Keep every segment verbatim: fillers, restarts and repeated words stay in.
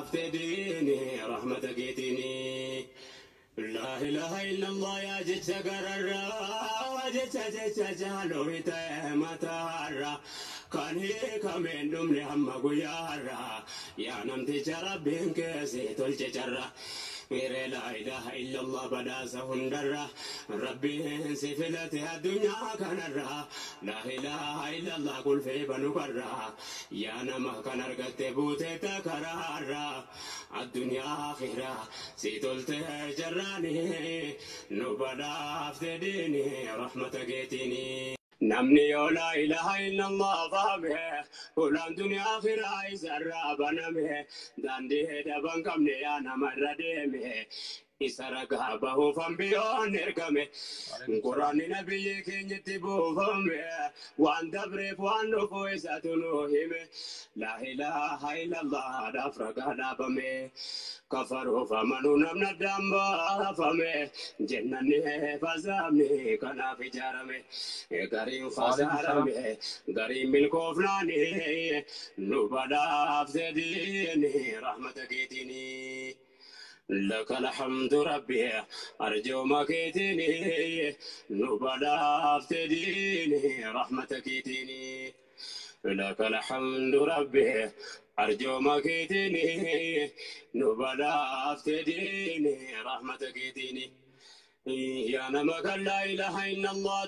افتديني رحمتك يتيني لا إله إلا الله يا جيتش قرر جيتش جيتش جالو متارا كان هي كمين دمني هم قيارا يا نمتي جربين كيسي تلجي جرا ميري لا إله إلا الله بدا سهندرا ربي سفلتي الدنيا كنرا لا إله إلا الله قل في بنكرا يا نما كنرقت بوتي تكرارا الدنيا آخرة سيتلت جراني نبدا افتديني رحمتك يتيني نمني لا إله إلا الله فامه ولان دنيا آخرة يسرى بنمه داندي دبان كمني أنا مردمه إسرق به فنبيون نركمه قرآن نبي كنت بوفمه وان دبريف وان نفويسة نوهمه لا إله إلا الله دفرق دابمه كفروا فمنوا نمن الدم فمه جنني فزامني كنا في جرمه غريم فزارمه غريم بالكفراني نبدا أفزديني رحمتك يتيني لك الحمد ربي أرجو مكيتني نبدا أفتديني رحمتك يتيني لك الحمد ربي أرجو مكيتني نبدا أفتديني رحمتك يتيني يا نمك لا إله إلا الله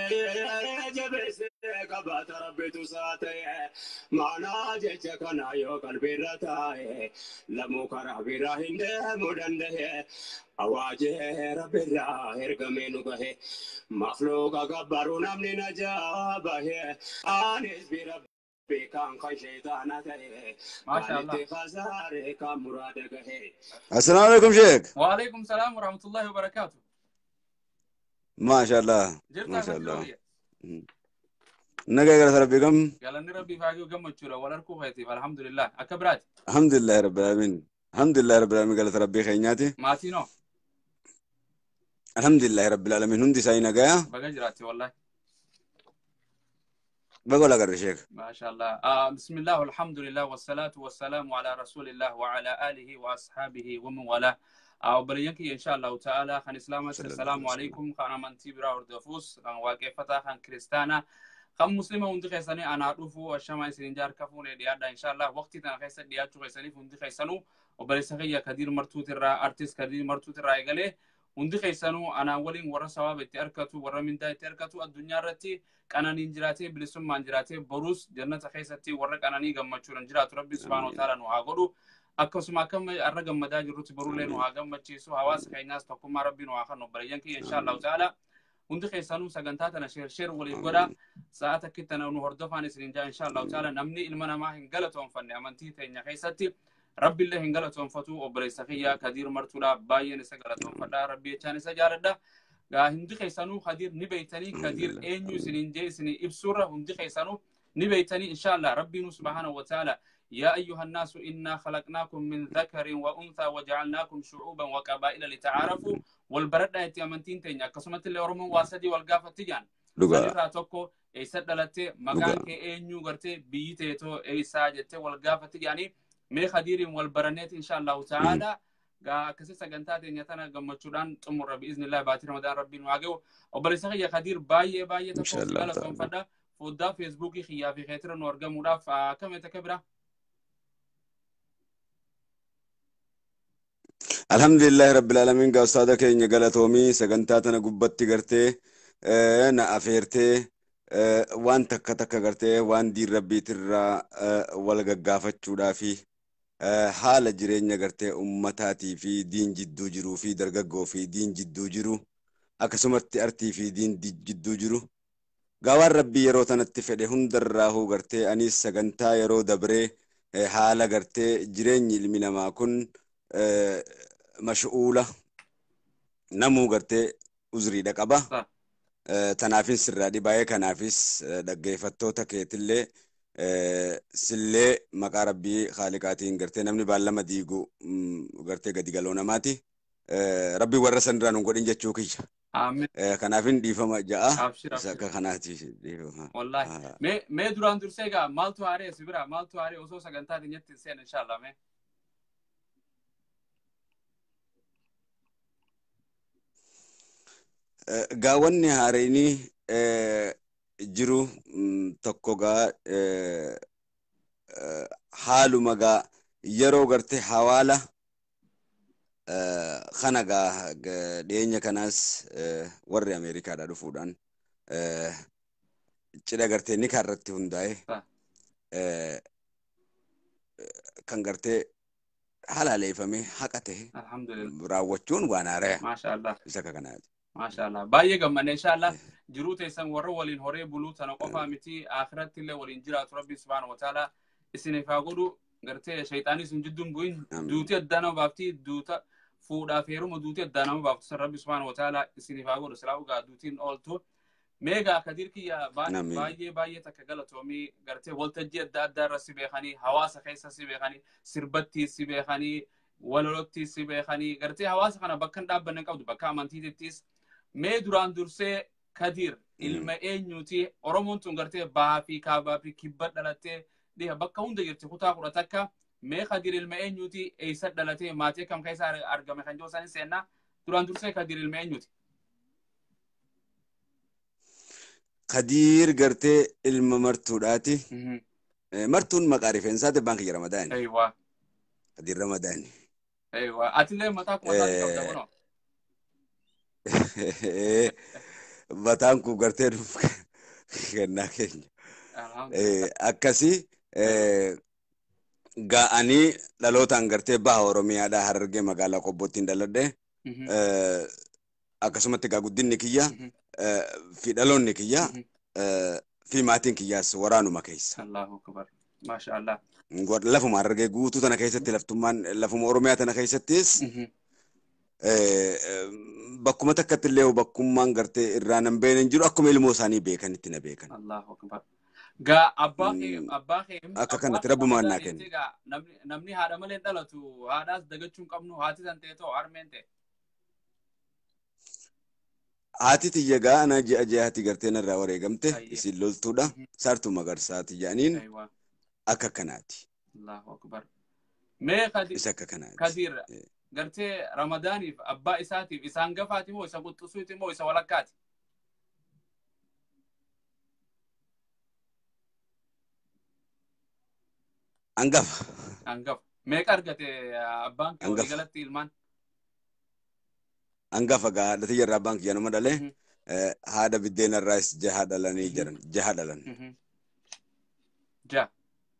تيجبس كبات ربي تساتي معنا جيتك أنا يو قلبي رتاي لمو كره براهن مدنده أواجه ربي راهر كمينو كه مخلوق كبرون من نجابه آنس برب بكان خشيتانا تيه ما شاء الله خزاره كمرادك هي السلام عليكم شيخ. وعليكم السلام ورحمة الله وبركاته. ما شاء الله جرت ما شاء الله. الله نجا قال ربي كم. قال إني ربي فاجئ كم تشوله ولا ركوب هاتي فالحمد لله أكبرات. الحمد لله رب العالمين الحمد لله رب العالمين قال ربي خيناتي. ما تينو. الحمد لله رب العالمين هندي ساينا جاء. بقى جراتي والله. بقول لك الشيخ. ما شاء الله. آه بسم الله والحمد لله والصلاة والسلام على رسول الله وعلى آله وأصحابه ومن والاه. أو بريانكي إن شاء الله تعالى خان إسلام السلام عليكم خان من تبرا وردفوس خان واقفة خان كريستانا خان مسلمة وندخل سنة أنا أعرفه الشمال سنجار كفون ديادا إن شاء الله وقت تنخيس ديات شو خيسني وندخل سنو وبريسخية كدير مرتوت الرا أرتيس كدير مرتوت الرا يقله وندخل سنو أنا أولين ورا سواب تأركتو ورا من دا تأركتو الدنيا رتي كأنا نينجراتي بلسم منجراتي بروس جنة خيستي ورا كأنا نيجا مشورن جرات ربي سبحانه وتعالى نوعقدو أكسما كم الرجم مداج روت برولين وهاجم متشيسو حواس خيناس تقوم ربي نوعخنا بريانكي إن شاء الله تعالى وندخل سنو سجنتاتنا شير شير وليقرا ساعات كتنا ونهردفان سنجا إن شاء الله تعالى نمني المنا ما هنقلتهم فني أمانتي تينيا خيستي ربي الله هنقلتهم فتو وبريسخيا كدير مرتولا باين سجلتهم فدا ربي كان سجارده هندخل سنو خدير نبيتني كدير إنيو سنجي سني إبصرة هندخل سنو نبيتني إن شاء الله ربي سبحانه وتعالى يا أيها الناس إنا خلقناكم من ذكر وأنثى وجعلناكم شعوبا وقبائل لتعارفوا والبرد هتي أمانتين تينيا كسمت اللي أرمون واسدي والقافة تيجان سنرا توكو أي سدلتي مكان كي إنيو غرتي بيتيتو أي ساجتي والقافة تيجاني مي خدير والبرنات إن شاء الله تعالى ga kasi sagantaate nyatana gammachuudhaan xumurra biiznillah baatii ramadaan rabbiin waaqeewu obboleessa kiyya Khadir baay'ee baay'ee tokko gala sonfadha foddaa feesbuukii kiyyaa fi keetira nu argamuudhaaf akkam ta'e kabira alhamdulillah rabbil alamin ga ustaada keenya galatoomi sagantaatana gubbatti gartee na afeertee waan takka takka gartee waan diin rabbiitirraa wal gaggaafachuudhaafi haala jireenya gartee ummataatii fi diin jidduu jiruu fi dargaggoo fi diin jidduu jiru akkasumatti artii fi diin jidduu jiru gaawaan rabbii yeroo tanatti fedhe hundarraahuu gartee anis sagantaa yeroo dabree haala gartee jireenyi ilmi namaa kun mash'uula namuu gartee uzriidha qaba tanaafin sirraa dhibaayee kanaafis dhaggeeffattoota keetillee sillee maqaa rabbii khaliqaatiin gartee namni baallama diigu gartee gadi galoo namaati rabbii warra sanirraa nun godhin jechuu kiyya aamin kanaafin dhiifama ja'a akka kanaati wallahi me me duraan dursee gaa maaltu haaree sibira maaltu haaree osoo sagantaa dinyetti seen inshallah me gaawwanni haareenii jiru tokko gaa haaluma gaa yeroo gartee hawaala kana gaa dhiyeenya kanaas warri Ameerikaadhaa dhufuudhaan cidha gartee ni kaarratti hundaa'e kan gartee halaaleeffame haqa ta'e raawwachuun waan haaraya. Maashaallah. Isa kanaati. Maashaallah. Baay'ee gammanne inshaallah jiruu teessan warra waliin horee buluu tana qofaa miti akhiratti illee waliin jiraatu Rabbi subhaanahu wa ta'ala isiniif haa godhu gartee shayxaanis hin jidduun bu'in duuti addaa nama baafti duuta fuudhaaf heeruma duuti addaa nama baaftu san Rabbi subhaanahu wa ta'ala isiniif haa godhu silaa ugaa duutiin ooltu. Meegaa kadir kiyya baay'ee baay'ee takka galatoomii gartee waltajjii adda addaa irra si beekanii hawaasa keessa si beekanii sirbatti si beekanii walolotti si beekanii gartee hawaasa kana bakka hin dhaabbanne qabdu bakka amantiittis mee duraan dursee kadir ilma eenyuti Oromoon tun gartee bahaa fi kaabaa fi kibba dhalattee dhiha bakka hunda jirti kutaa kudha takka mee kadir ilma eenyuti eessa dhalatee maatii kam keessa argame kan jiru isaanii seenaa duraan dursee kadir ilma eenyuti. Kadir gartee ilma martuudhaati. Martuun maqaa rifeensaati baankii Ramadaani. Aywa. Kadir Ramadaani. Aywa. Atillee mataa kuma taate qabda kunoo. Mataan kun gartee dhuuf kennaa keenya. Akkasii ga'anii dhalootaan gartee baha Oromiyaadhaa Harargee magaalaa Qobbootiin dhaladhe. Akkasumatti gaa guddinni kiyya. fi dhaloonni kiyya fi maatiin kiyyaas waraanuma keessa. Allahu akbar. Maashaallah. Lafuma Harargee guutuu tana keessatti laftummaan lafuma Oromiyaa tana keessattis bakkuma takkatti illee bakkummaan gartee irraa nan beekan jiru akkuma ilmoo isaanii beekanitti na beekan. Allahu akbar. Gaa abbaa kee abbaa kee akka kanatti rabbumaan naa kenna. Namni haadha malee dhalatu haadhaas dagachuun qabnu haati san ta'e too harmeen ta'e. Haati tiyya gaa ana ji'a ji'aati gartee narraa wareegamte isin loltuudha saartuu magarsaati jedhaniin akka kanaati. Allahu akbar. Mee kadir isa akka kanaati. Kadir gartee Ramadaaniif abbaa isaatiif isaan gafaati moo isa quxxusuuti moo isa walakkaati? Angafa. Angafa. Meeqa argate abbaan kee waliigalatti ilmaan? Angafa gaa haadha tiyya irraa abbaan kiyya nama dhalee haadha biddeena irraas jaha dhalanii jiran jaha dhalan. Ja.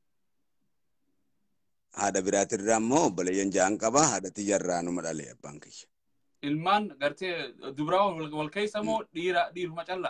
Haadha biraatirraa immoo obboleeyyan jahan qaba haadha tiyya irraa nama dhalee abbaan kiyya. Ilmaan gartee dubraa wal keessa moo dhiira dhiiruma calla?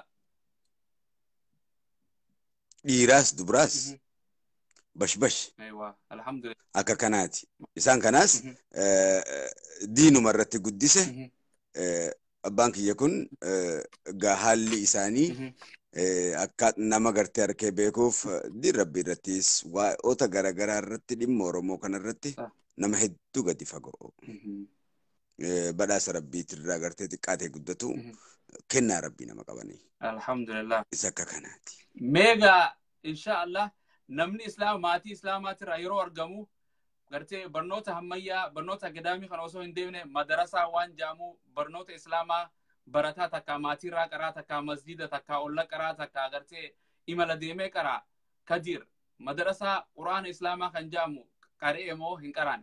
Dhiiraas dubraas bash bash. Alhamdulillah. Akka kanaati. Isaan kanaas diinuma irratti guddise. Abbaan kiyya kun gaa haalli isaanii akka nama gartee harkee beekuuf diin rabbii irrattis waa'oota garaagaraa irratti dhimma Oromoo kana irratti nama hedduu gadi fagoo. Badhaasa rabbiitirraa gartee xiqqaatee guddatu kennaa rabbii nama qabanii. Alhamdulillah. Isa akka kanaati. Meegaa inshaallah namni islaama maatii islaamaatirraa yeroo argamu gartee barnoota hammayyaa barnoota gadaamii kan osoo hin deemne madarasaa waan jaamu barnoota islaamaa barataa takka maatiirraa qaraa takka masjida takka olla qaraa takka gartee imala deemee qaraa kadir madarasaa quraana islaamaa kan jaamu qaree moo hin qaraan?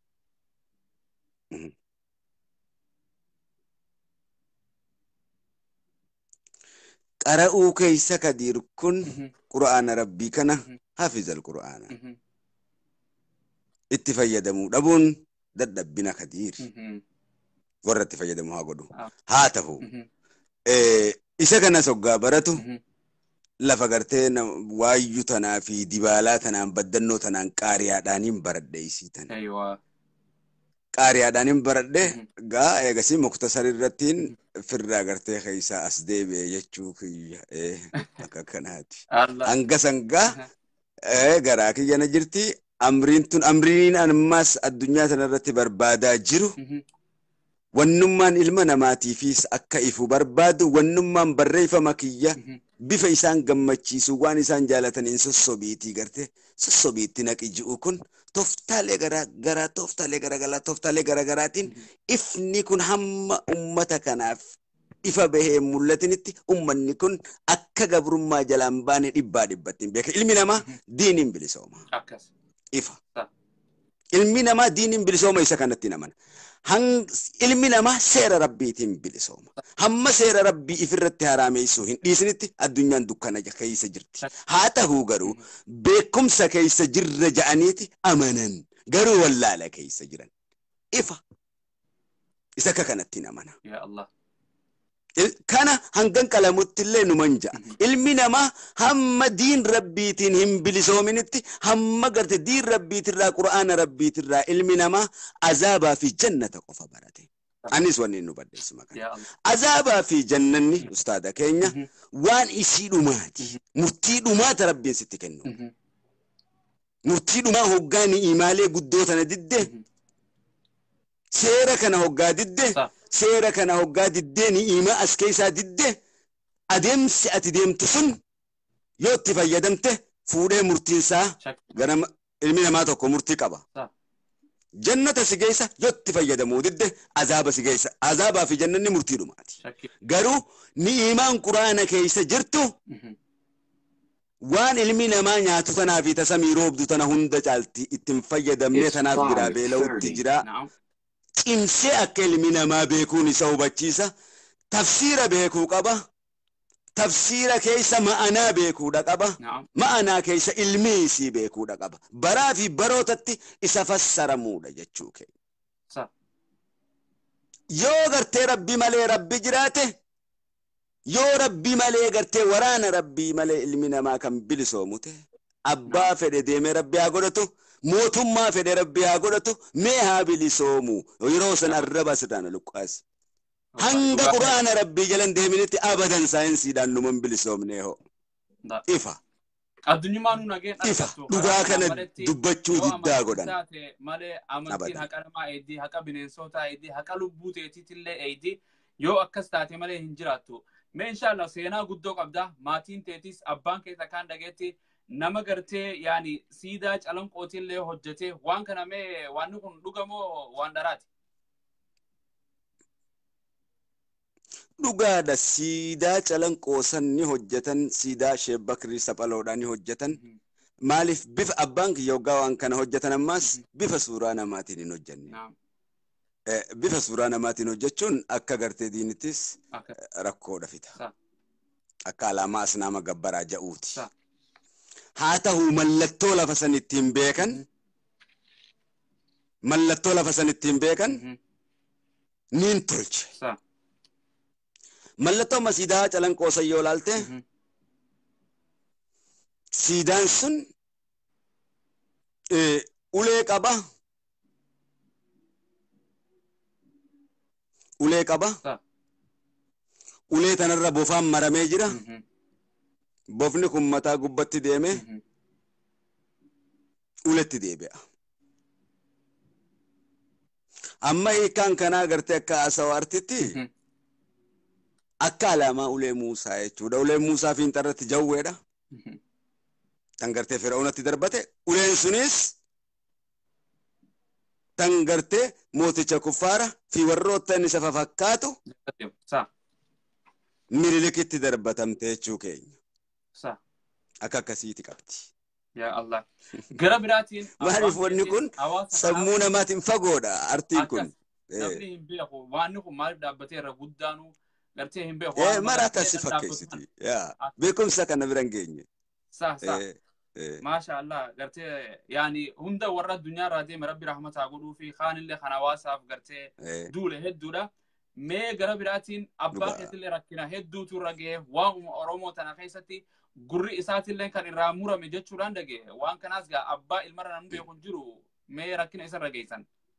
Qara'uu keessa kadir kun quraana rabbii kana hafizal quraana. Itti fayyadamuu dhabuun dadhabbina kadiiri. Warra itti fayyadamu haa godhu. Haa ta'u. Isa kana soggaa baratu lafa gartee waayyuu tanaa fi dibaalaa tanaan baddannoo tanaan qaariyaadhaaniin baradhe isii tana. Qaariyaadhaaniin baradhe gaa eegasii muktasar irrattiin firraa gartee keessaa as deebi'e jechuu kiyya akka kanaati. Hanga sangaa garaa kiyya na jirti. Amriin tun amriin ammas addunyaa tanarratti barbaadaa jiru wannummaan ilma namaatiifis akka ifu barbaadu wannummaan barreeffama kiyya bifa isaan gammachiisu waan isaan jaalataniin sossobiitii gartee sossobiitti naqi ji'u kun tooftaalee garaagaraa tooftaalee garaagaraa tooftaalee garaagaraatiin ifni kun hamma ummata kanaaf ifa bahee mul'atinitti ummanni kun akka gabrummaa jalaan baane dhibbaa dhibbattiin beeka. Ilmi namaa diiniin bilisooma. akkas Ifa. sa Ilmi namaa diiniin bilisooma isa kanatti namana. Hang ilmi namaa seera rabbiitiin bilisooma. Hamma seera rabbii ifirratti haraameessuu hin dhiisinitti addunyaan dukkana keessa jirti. Haa ta'uu garuu beekumsa keessa jirra ja'aniiti amanan. Garuu wallaala keessa jiran. Ifa. Isa akka kanatti namana. ya Allah Kana hangan qalamutti illee numan ja'a. Ilmi namaa hamma diin rabbiitiin hin bilisoominitti hamma garte diin rabbiitirraa qura'aana rabbiitirraa ilmi namaa azaabaa fi jannata qofa barate. Anis wanni nu baddeessu maqaan. ya Allah Azaabaa fi jannanni ustaada keenya waan isii dhumaati. Murtii dhumaata rabbiin sitti kennu. Murtii dhumaa hoggaa ni'imaalee guddoo tana didde seera kana hoggaa didde sa seera kana hoggaa diddee ni'imaa as keessaa didde adeemsi ati deemtu sun yoo itti fayyadamte fuudhee murtiinsaa shak gara ilmi namaa tokko murtii qaba. sa Jannata si geessa yoo itti fayyadamuu didde azaaba si geessa. Azaabaa fi jannanni murtii dhumaati. shakki Garuu ni'imaan quraana keessa jirtu waan ilmi namaa nyaatu tanaa fi tasamii roobdu tana hunda caalti ittiin fayyadamnee tanaaf biraa beela'utti jira. naam Cimsee akka ilmi namaa beekuun isa hubachiisa. Tafsiira beekuu qaba. Tafsiira keessa ma'anaa beekuudha qaba. naam Ma'anaa keessa ilmi isii beekuudha qaba. Baraa fi barootatti isa fassaramuudha jechuu keenya. sa Yoo gartee rabbi malee rabbi jiraate yoo rabbi malee gartee waraana rabbii malee ilmi namaa kan bilisoomute abbaa fedhe deemee rabbi haa godhatu mootummaa fedhe rabbi haa godhatu mee haa bilisoomu yeroo san arraba sirraan luqqaasi. Hanga quraana rabbii jalan deeminitti abadan saayinsiidhaan numan bilisoomnee hoo. da Ifa. addunyaa nu nageen Ifa. Dhugaa kana dubbachuu diddaa godhan. malee amantiin Abadan. haqa namaa eeddii haqa bineensotaa eeddii haqa lubbuu teetiitillee eeddii yoo akkas taate malee hin jiraattu. Mee inshallah seenaa guddoo qabda maatiin teetis abbaan keessa kaan dhageetti nama gartee yaani siidaa calanqootillee hojjete waan kana mee waan kun dhugamoo waan dharaati? Dhugaadha siidaa calanqoo san ni hojjetan siidaa Sheekh Bakrii Saphaloodhaan ni hojjetan. Maaliif bifa abbaan kiyya hoggaa waan kana hojjetan ammaas bifa suuraa namaatiin hin hojjenne. naam Bifa suuraa namaatiin hojjechuun akka gartee diinittis akka rakkoodha fita. sa Akka alaamaa asnaama gabbaraa ja'uuti. sa Haa ta'uu mallattoo lafa san ittiin beekan mallattoo lafa san ittiin beekan niin tolche. sa Mallattoo siidaa calanqoo san yoo ilaalte siidaan sun ulee qaba. Ulee qaba. sa Ulee tanarra bofaan maramee jira. Bofni kun mataa gubbatti deeme uletti deebi'a. Amma hiikaan kanaa gartee akka haasawaartitti akka alaamaa ulee Muusaa jechuudha. Uleen Muusaa fiinxarratti jawweedha. Tan gartee Fir'aunatti darbate uleen sunis tan gartee mooticha kuffaara fi warroota isa fafakkaatu sa Minilikitti darbatamte jechuu keenya. sa Akka akkasiiti qabdi. ya Allah gara biraatiin Maaliif wanni kun sammuu namaatiin fagoodha artiin kun. namni hin beeku waan kun maaliif dhaabbatee irra guddaanu gartee hin beeku Eh maraata si fakkeessiti. Yaa beekumsa kana biran geenye. sa sa maasha Allah gartee yaani hunda warra addunyaa irraa deeme rabbi rahmataa godhuu fi kaanillee kan hawaasaaf gartee duule hedduudha. Mee gara biraatiin abbaa keessillee rakkina hedduutu irra ga'e waa'uma Oromoo tana keessatti gurri isaatillee kan irraa murame jechuudhaan dhaga'e waan kanaas gaa abbaa ilmarra namni beeku jiru mee rakkina isarra geessan.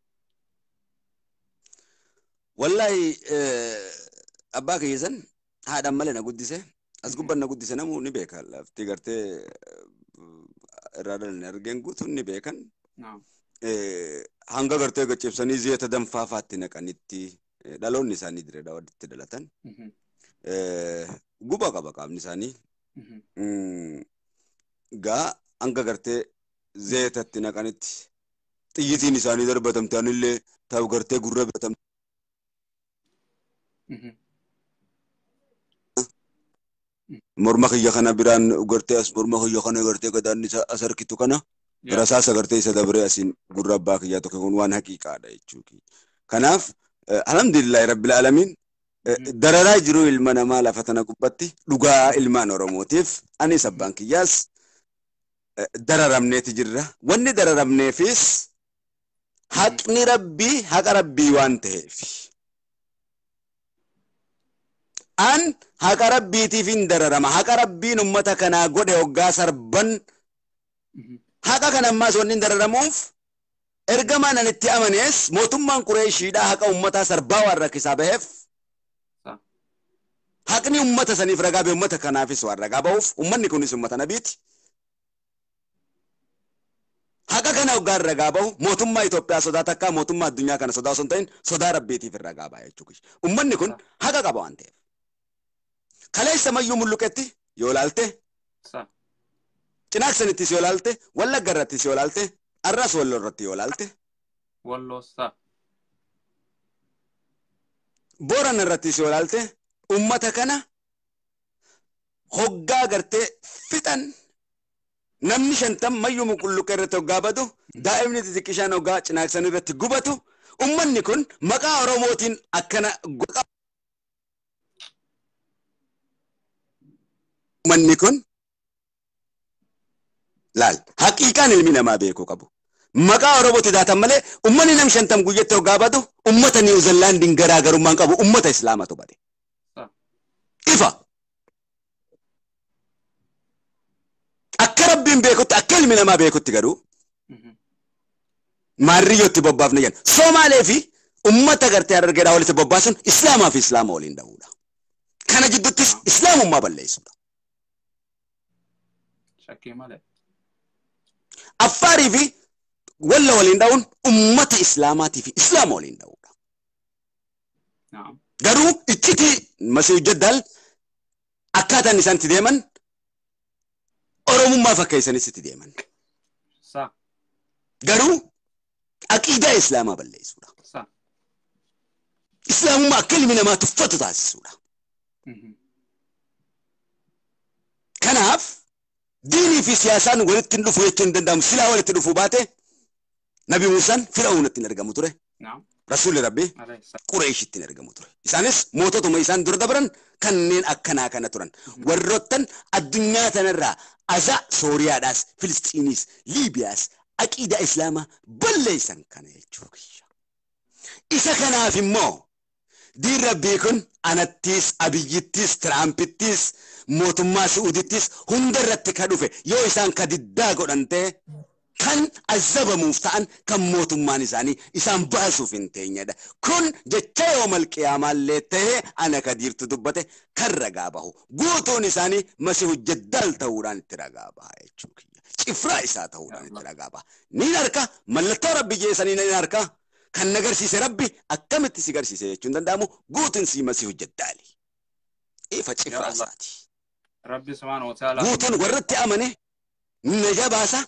Wallahi abbaa keessan haadhaan malee na guddise as gubban na guddise namuu ni beeka lafti gartee irraa dhalanii argeen guutuun ni beekan. Hanga gartee gaccibsanii ziyata danfaafaatti naqanitti dhaloonni isaanii direedha walitti dhalatan. Guba qaba qaamni isaanii. Gaa hanga gartee ziyatatti naqanitti xiyyitiin isaanii darbatamte anillee ta'u gartee gurra bitamte. morma kiyya kana biraan ugartee as morma kiyya kana ugartee gadaan isa as harkitu kana rasaasa gartee isa dabree asin gurra abbaa kiyyaa tokko kun waan haqiiqaadha jechuudha. Kanaaf alhamdulillah rabbil alamin dararaa jiru ilma namaa lafa tana gubbatti dhugaa ilmaan Oromootiif anis abbaan kiyyaas dararamneeti jirra. Wanni dararamneefis haqni rabbii haqa rabbii waan ta'eef. An haqa rabbiitiif hin dararama. Haqa rabbiin ummata kanaa godhe hoggaa sarban haqa kan ammaas wanni hin dararamuuf ergamaan an itti amanees mootummaan Qureeshiidhaa haqa ummataa sarbaa waan rakkisaa baheef haqni ummata saniif ragaa bahe ummata kanaafis waan ragaa bahuuf ummanni kunis ummata nabiiti. Haqa kana hoggaan ragaa bahu mootummaa Itoophiyaa sodaa takkaa mootummaa addunyaa kana sodaa osoo hin ta'in sodaa rabbiitiif ragaa baha jechuudha. Ummanni kun haqa qaba waan ta'eef. Kaleessa mayyuu mulluqetti yoo ilaalte Cinaaqsanittis yoo ilaalte Wallagga irrattis yoo ilaalte Arras Walloo irratti yoo ilaalte Booran irrattis yoo ilaalte ummata kana hoggaa gartee fixan namni shantam mayyuu mulluqe irratti hoggaa badu daa'imni xixiqqishaan hoggaa Cinaaqsan irratti gubatu ummanni kun maqaa Oromootiin akkana ummanni kun laal haqiiqaan ilmi namaa beekuu qabu. Maqaa Oromooti daatan malee ummanni nam shantam guyyaatti hoggaa badu ummata Niw Ziilaandiin garaagarummaan qabu ummata Islaamatu bade. Ifa akka rabbiin beekutti akka ilmi namaa beekutti garuu maarriyyootti bobbaafne jenna. Somaalee fi ummata gartee Harargeedhaa walitti bobbaasuun Islaamaa fi Islaama waliin dhahuudha. Kana jidduttis Islaamummaa balleessuudha. Affaarii fi walla waliin dhahuun ummata Islaamaatii fi Islaama waliin dhahuudha. Garuu icciti Masiihu Jaddaal akkaataan isaan itti deeman Oromummaa fakkeessaniis itti deeman. Garuu aqiidaa Islaamaa balleessuudha. Islaamummaa akka ilmi namaa tuffatu taasisuudha. Kanaaf diinii fi siyaasaan walitti dhufu jechuun hin danda'amu. Silaa walitti dhufuu baate Nabi Muusaan Fir'aawn ittiin argamu ture. Rasuulli Rabbii Qureeshitti argamu ture. Isaanis moototuma isaan dura dabran kanneen akkanaa kana turan. Warroottan addunyaa tanarraa azaa Sooriyaadhaas, Filistiiniis, Liibiyaas aqiidaa Islaamaa balleessan kana jechuudha. Isa kanaaf immoo diin Rabbii kun anattis, Abiyyittis, Tirampittis, mootummaa Suudittis hunda irratti ka dhufe yoo isaan ka diddaa godhan ta'e kan azabamuuf ta'an kan mootummaan isaanii isaan baasuuf hin teenyedha. Kun jecha yoo malqiyaamallee ta'e ana kadiirtu dubbate kan ragaa bahu. Guutuun isaanii Masiihu Jaddaal ta'uudhaan itti ragaa baha jechuudha. Cifraa isaa ta'uudhaan itti ragaa baha. Ni harka mallattoo Rabbi jeesanii ni harka kan nagarsiise Rabbi akkamitti si garsiise jechuun danda'amu guutuun si Masiihu Jaddaali. Ifa cifraa isaati. Rabbi subhaanahu wa ta'ala guutuun warratti amane naja baasa.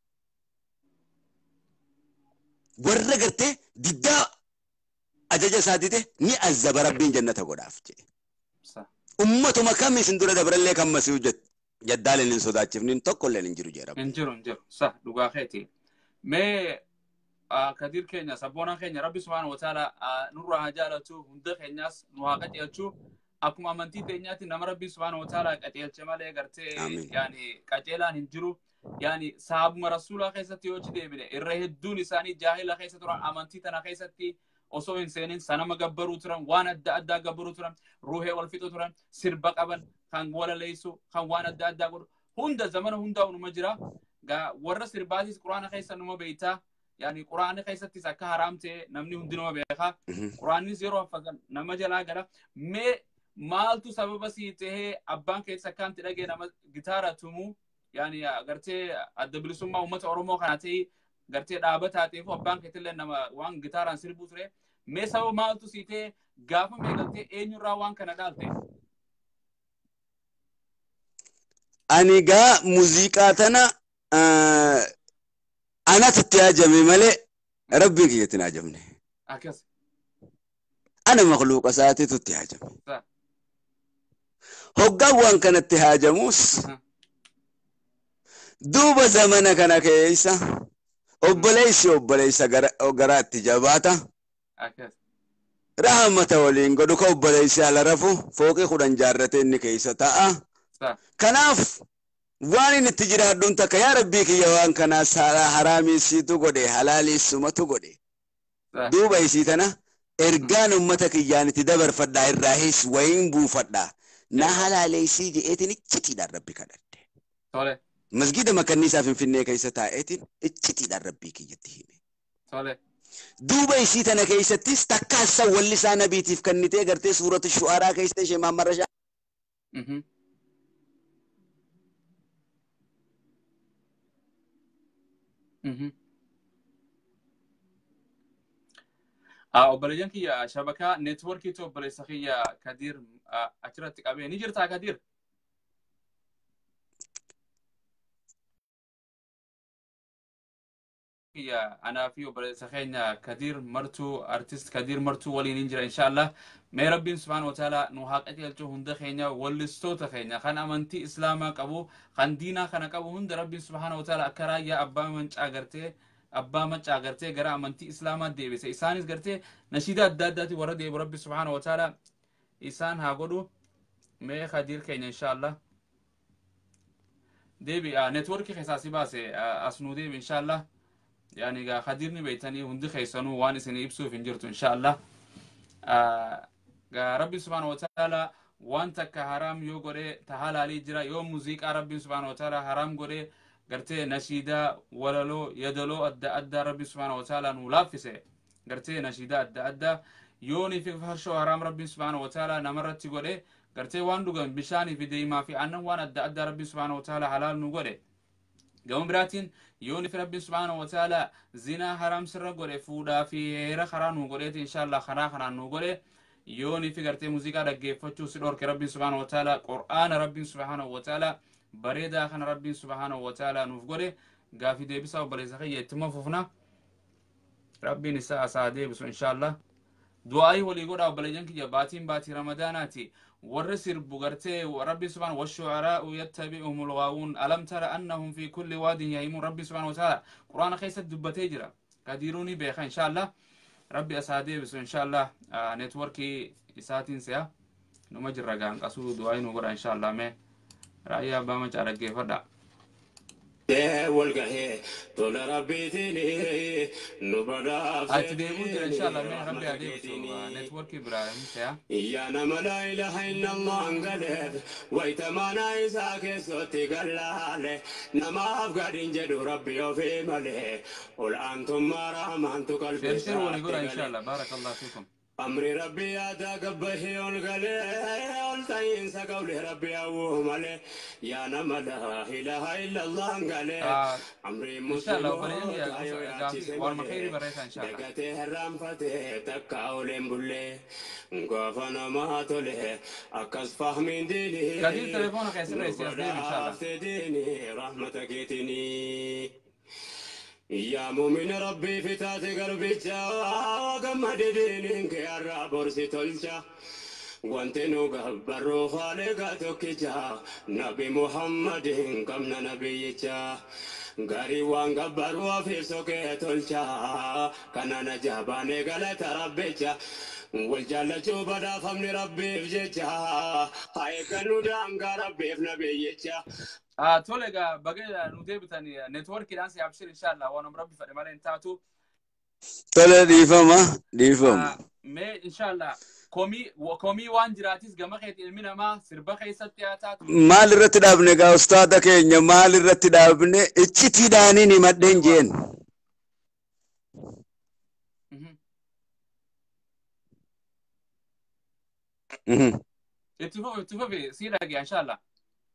Warra gartee diddaa ajaja isaatiite ni azaba Rabbiin jannata godhaaf jedhe. Ummatuma kam isin dura dabrallee kan Masiihu Jaddaal hin sodaachifnin tokkollee hin jiru jedhama. Hin jiru hin jiru. Sa dhugaa keeti. Mee kadir keenya sabboonaan keenya Rabbi subhaanahu wa ta'ala nurraa haa jaalatu hunda keenyas nu haa qajeelchu. Akkuma amantii teenyaatti nama Rabbi subhaanahu wa ta'ala qajeelche malee gartee yaani qajeelaan hin jiru. Yani sahabuma Rasuulaa keessatti yoo deebine irra hedduun isaanii jaahila keessa turan amantii tana keessatti osoo hin seenin sanama gabbaruu turan waan adda addaa gabbaruu turan ruuhee wal fixu turan sirba qaban kan wala leessu kan waan adda addaa godhu hunda zamana hundaa unuma jira warra sirbaatis quraana keessa numa beeytaa yani quraana keessattis akka haraam ta'e namni hundi numa beekaa quraannis yeroo haffatan nama jalaa gara mee maaltu sababa sii ta'ee abbaan keessa akkanti dhagee nama gitaara tumuu yani gartee adda bilisummaa uummata Oromoo kana ta'e gartee dhaabbataa ta'eef abbaan keetillee nama waan gitaaraan sirbuu ture mee sababa maaltu sii ta'ee gaafa meeqaltee eenyurraa waan kana dhaalte? Ani gaa muuziqaa tana anatu itti ajame malee Rabbiin kiyyatti hin ajamne. Akkas. Ana makhluuqa isaatiitu itti ajame. hoggaan waan kanatti haajamus duuba zamana kana keessa obboleessi obboleessa garaatti jabaata rahmata waliin godhu ka obboleessi ala rafu fooqii kudhan jaarrate inni keessa ta'a kanaaf waan inni itti jiraadhuun takka yaa rabbii kiyya waan kanaa haraamiisiitu godhe halaaliisumatu godhe duuba isii tana ergaan ummata kiyyaan itti dabarfadhaa irraa hees wayin buufadhaa na halaaleesii je'eetiin iccitiidhaan rabbi kadhadhe. Tole. Masgida makanniisaa Finfinnee keessa taa'eetiin iccitiidhaan rabbii kiyyatti hime. Tole. Duuba isii tana keessattis takkaassa wallisaa nabiitiif kennitee gartee suurata shu'aaraa keessa ishee maammarrashaa. obboleeyyan kiyya shabakaa neetworkiitu obboleessa kiyya Kadir achirratti qabee ni jirtaa Kadir? kiyya anaa fi obboleessa keenya Kadir martuu artist Kadir martuu waliin hin jira inshallah mee rabbiin subhaanahu wa ta'ala nu haa qajeelchu hunda keenya wallistoota keenya kan amantii islaamaa qabu kan diinaa kana qabu hunda rabbiin subhaanahu wa ta'ala akka raayyaa abbaa mancaa gartee abbaa mancaa gartee gara amantii islaamaa deebise isaanis gartee nashiida adda addaati warra deebu rabbi subhaanahu wa ta'ala isaan haa godhu mee Kadir keenya inshallah deebi networki keessaasi baase asnuu deebi inshallah يعني قا خديرني بيتني هندي خيسانو وان سنة يبسو في نجرتو إن شاء الله قا ربي سبحانه وتعالى وان تك حرام يو غوري تحال علي جرا يوم موزيك ربي سبحانه وتعالى حرام غوري قرتي نشيدا وللو يدلو أدى أدى ربي سبحانه وتعالى نولافسه قرتي نشيدا أدى أدى يوني في فرشو حرام ربي سبحانه وتعالى نمرت غوري قرتي وان دوغن بشاني في ديما في أنه وان أدى أدى ربي سبحانه وتعالى حلال نغوري قوم براتين يوني في ربي سبحانه وتعالى زنا حرام سر غوري فودا في هيرا خران غوريت ان شاء الله خنا خران غوري يوني في غرتي موسيقى دغيفچو سدور ربي سبحانه وتعالى قران ربي سبحانه وتعالى بريدا خن ربي سبحانه وتعالى نوغوري غافي دي بيساو بليزخي يتمففنا ربي نساء ساده بس ان شاء الله دعائي ولي غدا بلجنك يا باتين باتي رمضاناتي ورسل بغرتي وربي سبحانه والشعراء يتبعهم الغاوون ألم ترى أنهم في كل واد يهيمون ربي سبحانه وتعالى قرآن خيسة دبتي جرا قديروني بيخا إن شاء الله ربي أسعدي بس إن شاء الله آه نتوركي إساتين سيا نمجر رقان قصود دعائي نقرأ إن شاء الله مي رأيي أبا مجارة كيف دا والقهي طول ربي تيني نبدا أتديبون إن شاء الله من ربي أديبسو نتوركي براهم سيا يا نما لا إله إلا الله انقلب ويتمانا إساك سوتي قلالي نما أفقاد جدو ربي وفي ملي قل أنتم ما رحمانتو قلبي شير شير ونقول إن شاء الله بارك الله فيكم أمري ربي أدا قبه ينقلي قلتين سقولي ربي أوه ملي يا نما لا إله إلا الله انقلي أمري مسلم دقته الرام فتح تكاولين بلي قفنا ما تله أكس فهمين ديني قدير تليفونك يا سيدي إن شاء الله ديني رحمتك يتني يا مؤمن ربي في تاتي قلبي وقمد دينك يا رابورسي تلجا وانت نقبر خالقاتك جا نبي محمد كمنا نبي جا غاري وان قبر وفي سوكي تلجا كان نجاباني قلت ربي جا والجالة بدا فمني ربي بجيجا هاي كانوا دانقا ربي في نبي جا آه تولى بقى نودي بتاني نتورك دانس يابشر إن شاء الله وأنا مربي في المالين تاتو تولى ديفما ديفما آه ما إن شاء الله كومي وكومي وان جراتيس جمع خيط المنا ما سربا خيسات تاتو مال الرتداب نجا أستاذ كينيا مال الرتداب نه إتشتي داني نمدين جين اها اتفق اتفق سيرة إن شاء الله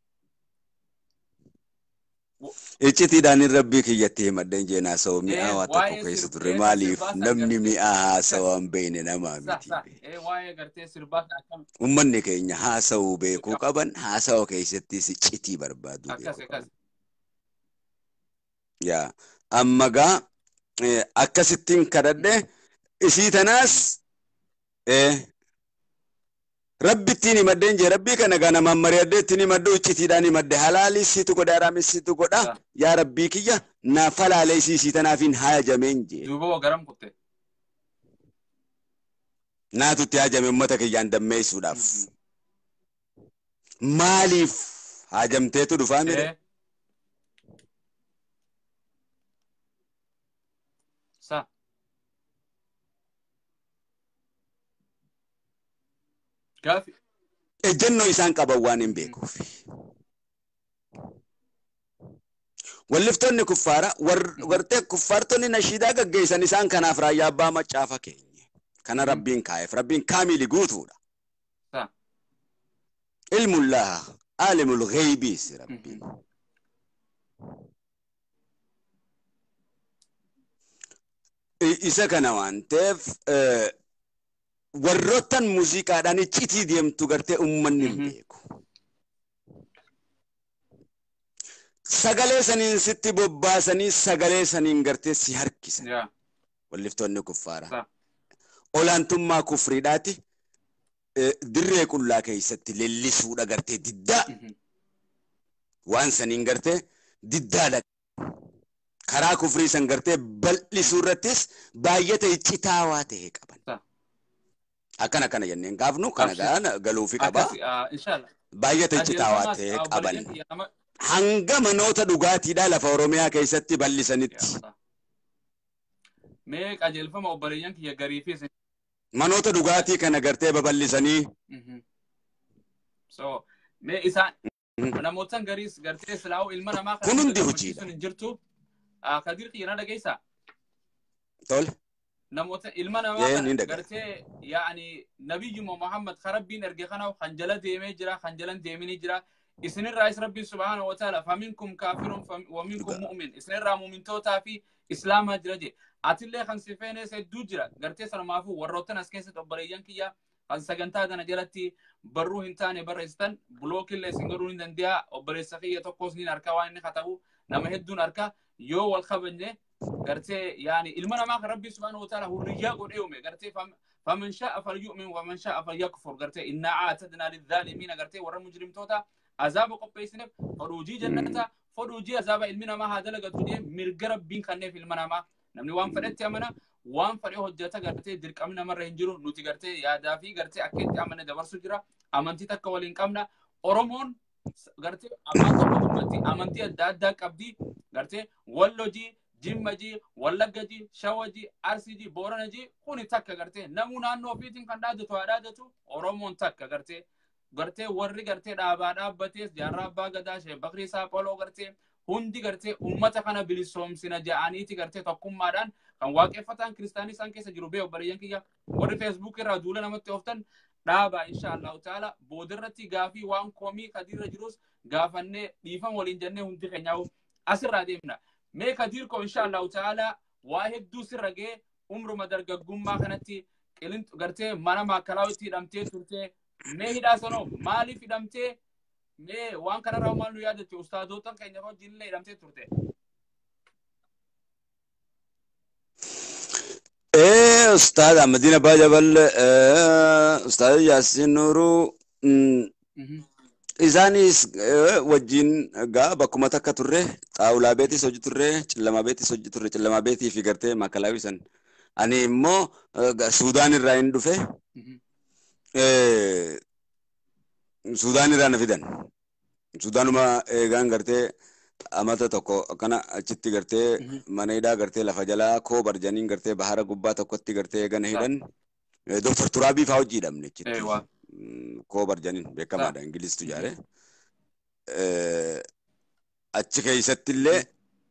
إيشتي داني ربي كي يتهم الدنيا ناسو مئة واتقو كيس تري ماليف نمني مئة سوام بيننا ما صح صح إيه واي قرتي سربات أكم أمني كي هاسو بيكو كابن هاسو كيستي سيشتي بربادو أكاس أكاس يا أما جا أكاستين كرده إشي تناس إيه Rabbi tini madden je rabbi kana gana mammariade tini maddu ucciti dani madde halali situ goda arami situ goda ya rabbi kiyya na falale si sitanafin haya jamenje dubo garam kutte na tutti hajame ummata kiyyan dammeessuudhaaf maaliif hajamteetu dhufaa mire sa gafi ejjenno isaan qaban waan hin beekuuf walliftonni kuffaara wartee kuffaartonni nashiidaa gaggeessan isaan kanaaf raayyaa abbaa macaafa keenye kana rabbiin kaa'eef rabbiin kaamili guutuudha ilmullah alimul ghaybiis rabbiin isa kana waan ta'eef warroottan muuziqaadhaan iccitii deemtu gartee ummanni hin beeku. Sagalee saniin sitti bobbaasanii sagalee saniin gartee si harkisan. Walliftonni kuffaara. Olaantummaa kufriidhaati dirree qullaa keessatti leellisuudha gartee diddaa. Waan saniin gartee diddaadha. Karaa kufrii san gartee bal'isuu irrattis baay'ata iccitaawaa ta'e qaban. Akkana kana jenneen gaafnu kana gaana galuufi qaba. Baay'ata iccitaawaa ta'e qaban. Hanga manoota dhugaatiidhaa lafa Oromiyaa keessatti bal'isanitti. Mee qajeelfama obboleeyyan kiyya gariifis. Manoota dhugaatii kana gartee babal'isanii. So mee isaan namootan gariis gartee silaa'u ilma namaa kun hundi hojiidha. Jirtu kadir kiyya na dhageessaa. Tole. namoota ilma namaa gartee yaani nabiyyuma Muhammad kharabbiin erge kana kan jala deemee jira kan jalan deemini jira isinirraa is rabbi subhanahu wa ta'ala faminkum kafirun wa minkum mu'min isinirraa mu'mintootaa fi islaamaa jira je atillee kan sifeenee sedduu jira gartee sanamaafu warroottan as keessatti obboleeyyan kiyya kan sagantaa kana jalatti barruu hin taane barreessitan bulookillee isin godhuu hin danda'a obboleessa kiyya tokkos niin harka waan inni katabu nama hedduun harka yoo wal qabanye gartee yani ilma namaa kan rabbi subhanahu wa ta'ala hurriyaa godhee uume gartee faman sha'a falyu'min wa man sha'a falyakfur gartee inna a'tadna lidh-dhalimin gartee warra mujrimtoota azaba qopheessineef fodhuujii jannata fodhuujii azaba ilmi namaa haa dalagatu jee mirga rabbiin kanneef ilma namaa namni waan fedhetti amana waan fedhe hojjeta gartee dirqamni namarra hin jiru nuti gartee yaadaa fi gartee akka itti amane dabarsu jira amantii takka waliin qabna oromoon gartee amantii amantii adda addaa qabdi gartee wallojii jimmaji wallaggaji shawaji arsiji booranaji kuni takka gartee namu naannoo ofiitiin kan dhaadatu haa dhaadatu oromoon takka gartee gartee warri gartee dhaabaa dhaabbatees jaarraa abbaa gadaa shee bakrii isaa qoloo gartee hundi gartee ummata kana bilisoomsina ja'aniiti gartee tokkummaadhaan kan waaqeffatan kiristaanii isaan keessa jiru bee obboleeyyan kiyya warri feesbuuk irraa duula namatti ooftan dhaabaa insha allahu ta'ala boodirratti gaafii waan komii kadiirra jirus gaafannee dhiifama waliin jennee hundi keenyaa'u asirraa deemna mee kadiirko insha allahu ta'ala waa hedduu sirra gee umruma dargaggummaa kanatti qilintu gartee mana maakkalaawatti hidhamtee turtee mee hidhaa sanoo maaliif hidhamtee mee waan kanarraa maal nu yaadatte ustaadotan keenya wajjinillee hidhamtee turte. Eh ustaad Ahmadin Abbaa Jabal ustaad Yaasin Nuuruu isaanis wajjin gaa bakkuma takka turre xaawulaa beetis hojii turre cillamaa beetis hojii turre cillamaa beetii fi gartee maakalaawi san ani immoo Suudaan irraa hin dhufe Suudaan irraa na fidan Suudaanuma eegaan gartee amata tokko kana achitti gartee mana hidhaa gartee lafa jalaa koo barjaniin gartee bahara gubbaa tokkotti gartee eegana hidhan Doktor Turaabii faa hojii hidhamne achitti koo barjaniin beekamaadha Ingilistu jaare achi keessatti illee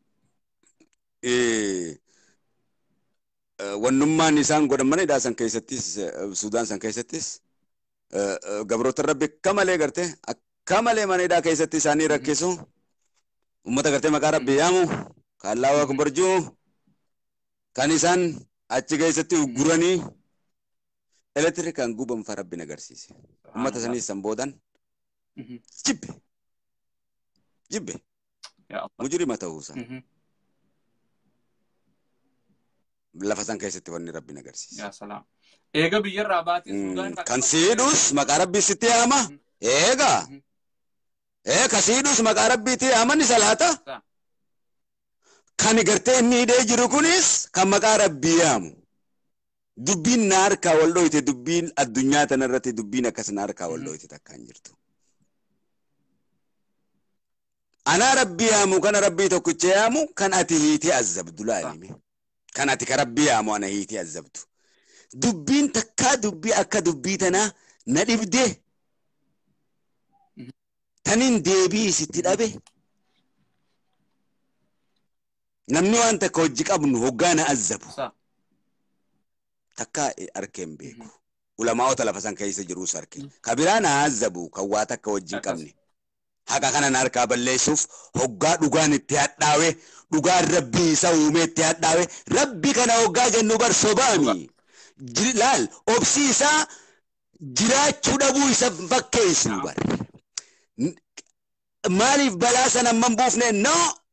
wannummaan isaan godhan mana hidhaa san keessattis Suudaan san keessattis gabroota irra beeka malee gartee akka malee mana hidhaa keessatti isaanii rakkisu ummata gartee maqaa rabbi yaamu kan laawaa kun barjuu kan isaan achi keessatti ugguranii elektirikaan guban fa rabbi nagarsiise ummata sanii san boodan jibbe jibbe mujrima ta'uusa lafasan keessatti wanni rabbi nagarsiisa. yaa salaam eega biyyarraa baatee Suudaan kan siidus maqaa rabbii sitti yaama eega ee ka siidus maqaa rabbiitti yaaman isa laata kan gartee inni hidhee jiru kunis kan maqaa rabbii yaamu dubbiin na harkaa wal dhoyte dubbiin addunyaa tanarratti dubbiin akkas na harkaa wal dhoyte takkaan jirtu. Ana rabbii yaamu kana rabbii tokkicha yaamu kan ati hiitee azabdu laalime kan ati ka rabbii yaamu ana hiitee azabdu dubbiin takkaa dubbii akka dubbii tanaa na dhibdee tanin deebii sitti dhabe namni waan takka hojii qabnu hoggaana azabu takka arkeen beeku ulamaa'ota lafa san keessa jirus arke kabiraan azabu kan waa takka hojii qabne haqa kana harkaa balleessuuf hoggaa dhugaan itti hadhaawe dhugaan rabbii isa uume itti hadhaawe rabbi kana hoggaa jennu bar sobaami laal obsi isaa jiraachuu dhabuu isa fakkeessu bar maaliif balaa sana amman buufne no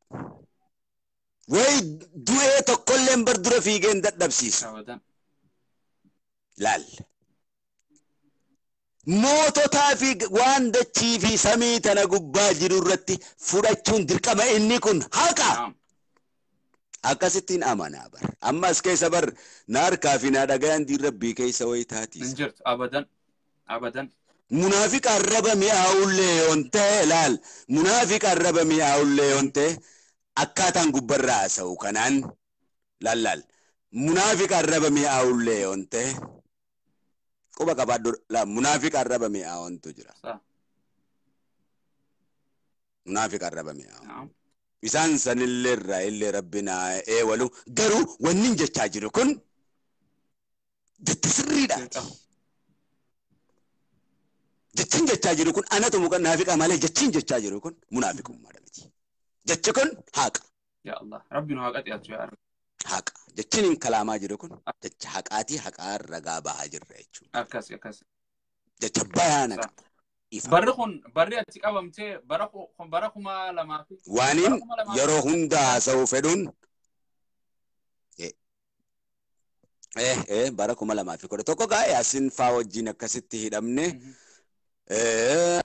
way du'ee tokkolleen bar dura fiigeen dadhabsiisu laal moototaa fi waan dachii fi samii tana gubbaa jiru irratti fudhachuun dirqama inni kun haqa akkasittiin amanaa bar ammas keessa bar na harkaa fi na dhagayan diin rabbii keessa way taatiis injirtu abadan abadan munaafiq arraba mi'aawullee yoonte laal munaafiq arraba mi'aawullee yoonte akkaataan gubbarraa haasa'u kanaan laal laal munaafiq arraba mi'aawullee yoonte quba qabaadhu la munaafiq arraba mi'aawontu jira munaafiq arraba mi'aawu isaan sanillee irraa illee rabbinaa eewalu garuu wannin jechaa jiru kun jecha sirriidhaati jechin jechaa jiru kun anatu munaafiqa malee jechin jechaa jiru kun munaafiqummaadha miti jechi kun haqa yaa Allah rabbinu haqati atu yaa rabbi haqa jechin kalaamaa jiru kun jecha haqaatii haqaa ragaa bahaa jirra jechuudha akkas akkas jecha bayaana barri kun barri ati qabamtee bara kun bara kuma lamaa fi waanin yeroo hunda haasa'u fedhuun eh eh bara kuma lamaa fi kudha tokko gaa yaasin faa wajjin akkasitti hidhamne eh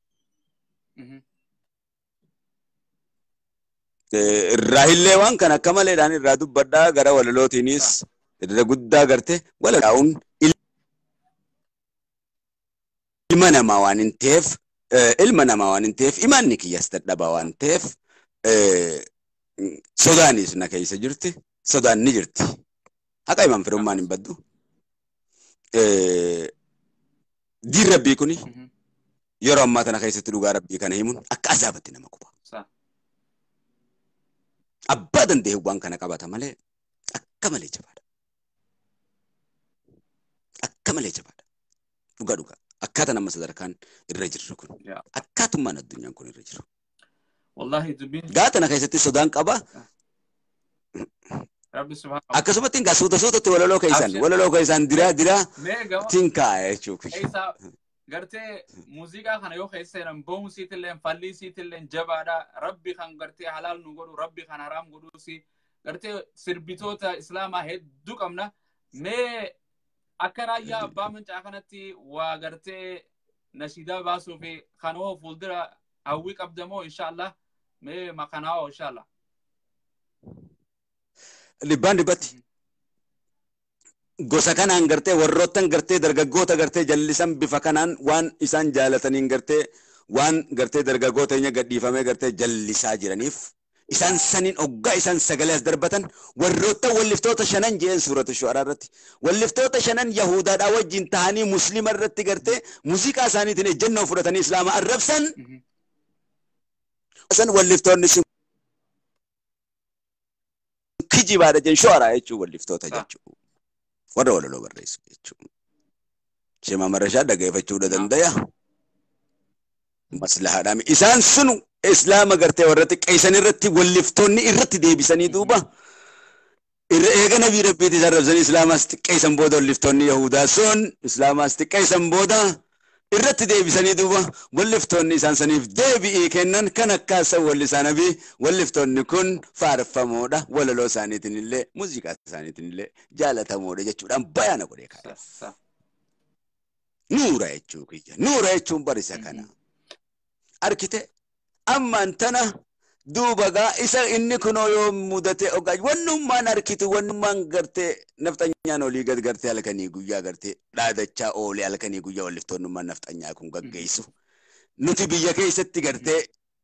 irraahillee waan kan akka maleedhaan irraa dubbadhaa gara walalootiinis irra guddaa garte walalaa'uun ilma namaa waan hin ta'eef ilma namaa waan hin ta'eef imaanni kiyyas dadhabaa waan ta'eef sodaanis na keessa jirti sodaan ni jirti haqa imaan firummaan hin baddu diin rabbii kuni yeroo ammaa tana keessatti dhugaa rabbii kana himuun akka azaabatti nama quba abbaa danda'e waan kana qabata malee akka malee jabaadha akka malee jabaadha dhugaa dhugaa akkaataa nama sadarkaan irra jirru kun akkaatummaan addunyaan kun irra jiru wallahi dubbiin gaatana keessatti sodaan qaba rabbi subhanahu akkasumatti gaa suuta suutatti walaloo keessan walaloo keessan diraa diraa tinkaa jechuudha keessa gartee muuziqaa kana yoo keessan boonsiitilleen falliisiitilleen jabaadha rabbi kan gartee halaal nu godhu rabbi kan haraam godhuusi gartee sirbitoota islaamaa hedduu qabna mee akka raayyaa abbaa mancaa kanatti waa gartee nashidaa baasuu fi kanoo fuuldura hawwii qabdamoo inshaallah mee makanaawoo inshaallah libbaan dibbatti gosa kanaan gartee warroottan gartee dargaggoota gartee jallisan bifa kanaan waan isaan jaalataniin gartee waan gartee dargaggoota enya gadhiifamee gartee jallisaa jiraniif isaan saniin oggaa isaan sagalee as darbatan warroottan walliftoota shanan jeen suuratu shu'araa irratti walliftoota shanan yahudaadhaa wajjin tahanii muslima irratti gartee muuziqaa isaaniitiin ejjennoo fudhatanii islaama arrabsan san walliftoonni sun kijibaadha jeen shu'araa jechuu walliftoota jechuu warra walaloo barreessu jechuudha. Shema marashaa dhaggeeffachuudha dandaya. Maslahaadhaan isaan sunu islaama gartee warra xiqqeessan irratti walliftoonni irratti deebisanii duuba irra eega nabii rabbiitti isaan rabsanii islaamaas xiqqeessan booda walliftoonni yahudaa sun islaamaas xiqqeessan booda irratti deebisanii duuba walliftoonni isaan saniif deebi'ii kennan kan akkaasan wallisaa nabii walliftoonni kun faarfamoodha walaloo isaaniitiin illee muuziqaa isaaniitiin illee jaalatamoodha jechuudhaan bayaana godhee kaa'e. Nuura jechuu kiyya nuura jechuun barisa kana arkite ammaan tana duuba gaa isa inni kunoo yoo mudate ogaa wannummaan arkitu wannummaan gartee nafxanyaan olii gad gartee halkanii guyyaa gartee dhaadachaa oolee halkanii guyyaa walliftoonnummaan nafxanyaa kun gaggeessu nuti biyya keessatti gartee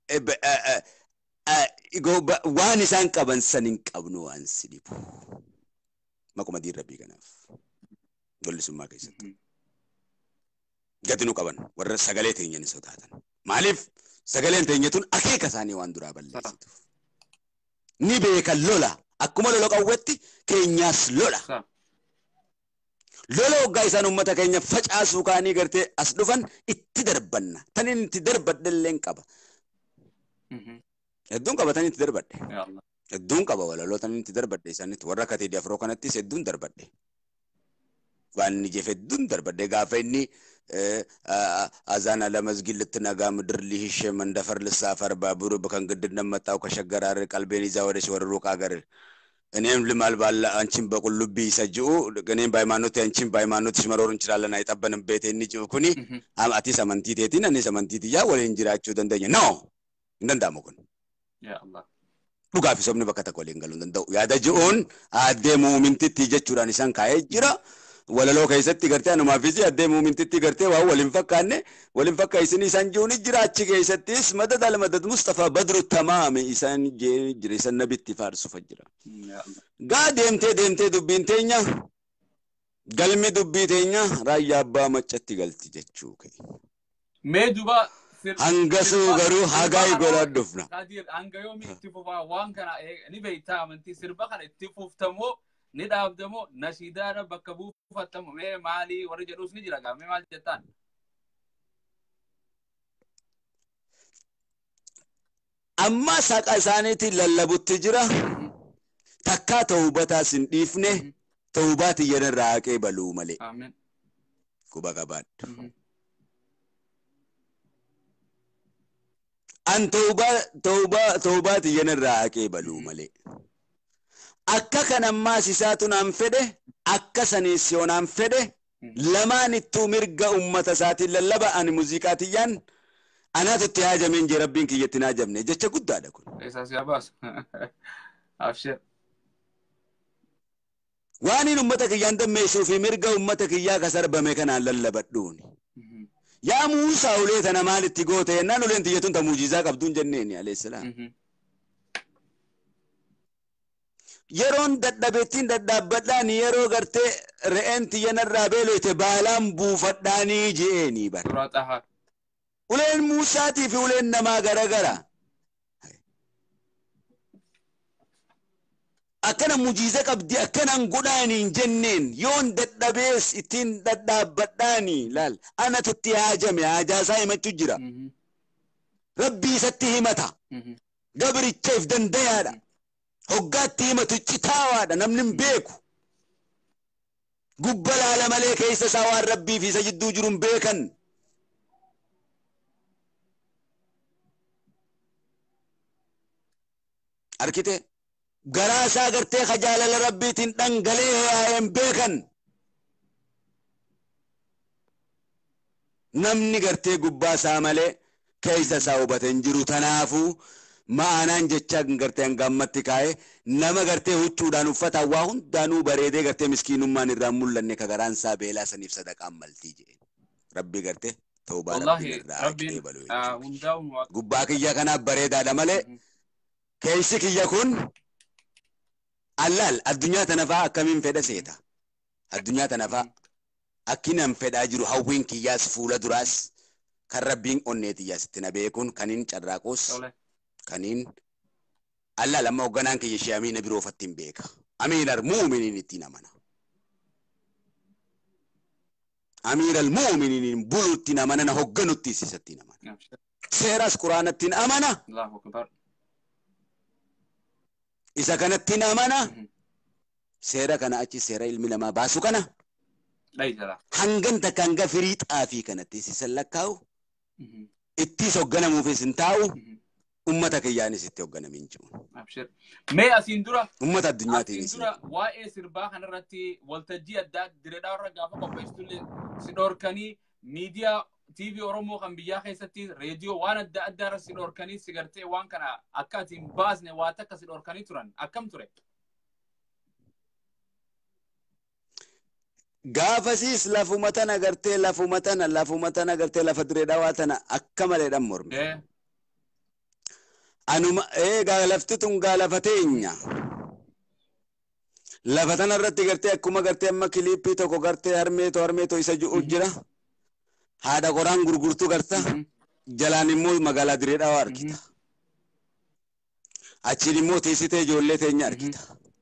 waan isaan qaban san hin qabnu waan si dhibu maquma diin rabbii kanaaf gollisummaa keessatti gadi nu qaban warra sagalee teenyanii sodaatan maaliif sagaleen teenyatun akeeka isaanii waan duraa balleessituuf ni beekan lola akkuma lola qawwetti keenyaas lola lola waggaa isaan ummata keenya facaasuu kaanii gartee as dhufan itti darbanna tan inni itti darbadhe illeen qaba hedduun qaba tan itti darbadhe hedduun qaba walaloo tan itti darbadhe isaanitti warra kateedii afroo kanattis hedduun darbadhe waan inni jeef hedduun darbadhe gaafa inni أذان على مسجد لتناقا مدر ليه شيء من دفر للسافر بابورو بكان قد نمتاو كشجرار قلبيني زاورش ورروك أجر إنهم لمال بالا أنشم بقول لبي سجوا كنين بايمانوت أنشم بايمانوت شمرورن شرالا نايت أبنا بيت إني جو كوني أم أتي سمنتي تيتين أني سمنتي تيجا ولا إنجرا شو دندanya no danda mukun ya Allah buka fi sobni bakata ko lingalun danda ya da juun ade mu'minti tija curani san kae jira wala loo keessatti gartee anuma fiisi addee muumintitti gartee waa waliin fakkaanne waliin fakka isini isaan jiruuni jira achi keessattis madad al madad Mustafa Badru tamaame isaan jira isaan nabitti faarsu fajjira gaa deemtee deemtee dubbiin teenya galmi dubbii teenya raayyaa abbaa maccatti galti jechuu kee mee duba hangasuu garuu hagaa godhaa dhufna qadir hanga yoomi itti fufaa waan kana ni beeytaa amantii sirba kana itti fuftamoo ni dhaabdamo nashidaadha bakka buufattamu mee maalii warri jedhuus ni jira gaa mee maal jettaan amma saqa isaaniitti lallabutti jira takkaa tawbataas hin dhiifne tawbaati yanarraa haqee baluu malee amiin kuba qabaadhu an tawbaa tawbaa tawbaati yanarraa haqee baluu malee akka kanammaas isaatu naan fedhe akka saniis yoo naan fedhe lamaan ittuu mirga ummata isaatiin lallaba ani muuziqaatiyyaan anaatu itti haajameen jee rabbiin kiyyatti hin haajamne jecha guddaadha kun isaas yaa baas afshir waaniin ummata kiyyaan dammeessuu fi mirga ummata kiyyaa kasarbame kanaan lallabadhuuni yaa Muusaa ulee tana maalitti goote yennaan uleen tiyyatun ta muujizaa qabduun jenneeni alayhissalaam yeroon dadhabettiin dadhaabbadhaan yeroo gartee re'een tiyyanarraa beeloyte baalaan buufadhaanii je'eenii bara uleen Muusaatii fi uleen namaa garagara akkana mujiiza qabdi akkanan godhaaniin jenneen yoon dadhabees ittiin dadhaabbadhaanii laal anatu itti haajame haajaasaa himachuu jira rabbii isatti himata gabrichaaf dandayaadha hoggaatti himatu citaawaadha namni hin beeku gubba laala malee keessa isaa waan rabbii fi isa jidduu jiru hin beekan arkite garaa isaa gartee jaalala rabbiitiin dhangalee yaa'een beekan namni gartee gubbaa isaa malee keessa isaa hubate hin jiru tanaafuu ma'anaan jecha gartee hangammatti kaa'e nama gartee huccuudhaan uffata waa hundaanuu bareedee gartee miskiinummaan irraan mul'anne ka garaan isaa beelaa saniif sadaqaan maltii jedhe rabbi gartee tawbaa rabbiin irraa haqee baluu gubbaa kiyya kanaaf bareedaadha malee keessi kiyya kun allaal addunyaa tanafaa akkamiin fedha seeta addunyaa tanafaa akkinan fedhaa jiru hawwiin kiyyaas fuula duraas kan rabbiin onneetiyyaas itti na beekuun kaniin carraaquus kaniin allaal amma hogganaan kiyya ishee amiina biroofattiin beeka amiinar muuminiin ittiin amana amiiral muuminiin buluuttiin amana na hogganutti isisattiin amana seeras quraanattiin amana isa kanattiin amana seera kana achi seera ilmi namaa baasu kana لا يجلا هنجن تكانغا فريت آفي كانت سيسلكاو اتي سوغنا موفي سنتاو أمتك يعني ستة وغنا منجون أبشر ما أسيندورا أمة الدنيا تيني أسيندورا واي سربا خنرتي والتجي أداد دريدا رجع فوق بيستولي سيدور كاني ميديا تي في أورومو كان بيجا خيستي راديو وانا دا أدار سيدور كاني سيجارتي وان كان أكاتين باز نواتك سيدور كاني تران أكم ترى غافسيس لافو متنا غرتي لافو متنا لافو متنا غرتي لافدري دواتنا أكمل دمر إيه أنو إيه قال لفتتون قال فتينيا لفتنا رتي غرتي أكما غرتي أما كليبي توكو غرتي هرميتو هرميتو يسجو أجرا هذا قرآن غرغرتو غرتا جلاني مول مغالا دري دوار كتا أشيري مو تيسيتي جولي تينيار كتا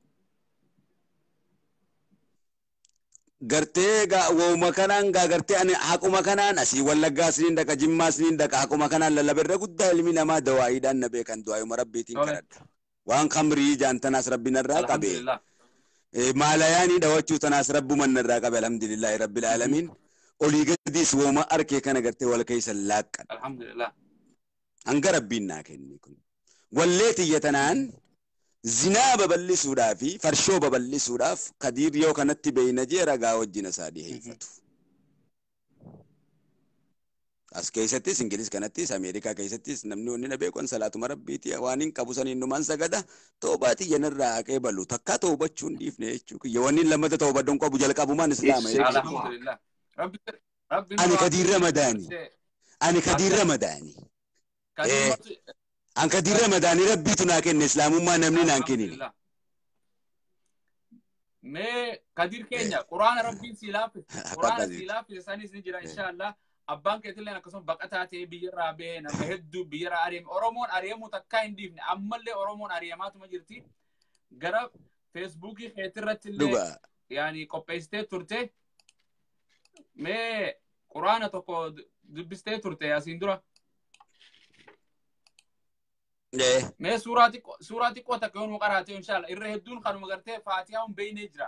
gartee ga woma kanaan ga gartee ani hakuma kanaan asii wallaggaa siniin daqa jimmaa siniin daqa hakuma kanaan lallaberra guddaa ilmi namaa dawaayiidhaan na beekan du'aayuma rabbiitiin kadhadha waan kamrii jaantanaas rabbiin irraa qabe maalayaanii dhawachuu tanaas rabbuman irraa qabe alhamdulillahi rabbil aalamiin olii gadiis woma arkee kana gartee wal keessa laaqqan alhamdulillah hanga rabbiin naa kenni kun wallee tiyyatanaan zinaa babal'isuudhaa fi farshoo babal'isuudhaaf kadiir yoo kanatti beeyna jee ragaa wajjin isaa dhiheeffatu. As keessattis Ingiliis kanattis Ameerikaa keessattis namni wanni na beekon salaatuma rabbiiti waan hin qabu saniin numaan sagada toobaatii yanarraa haqee balu takka toobachuun dhiifne jechuudha. Wanni lammata toobaddoon qabu jalqabumaan islaama jechuudha. alhamdulillah rabbi rabbi Ani kadiir ramadaani. Ani kadiir ramadaani. An kadiir ramadaani rabbiitu naa kenne islaamummaa namni naan kennine. Mee kadir keenya quraana rabbiin si laaffise quraana si laaffise sanis ni jira inshallah abbaan keetillee akkasuma baqataa ta'ee biyyarraa bahee nama hedduu biyyarraa ari'ame oromoon ari'amuu takkaa hin dhiifne ammallee oromoon ari'amaatuma jirti gara feesbuukii keetirratti illee yaani qopheessitee turte mee quraana tokko dubbistee turte asiin dura. Mee suuraa xiqqoo suuraa xiqqoo takka yoo nu qaraate inshallah irra hedduun kanuma gartee faatihaa hun beeynee jira.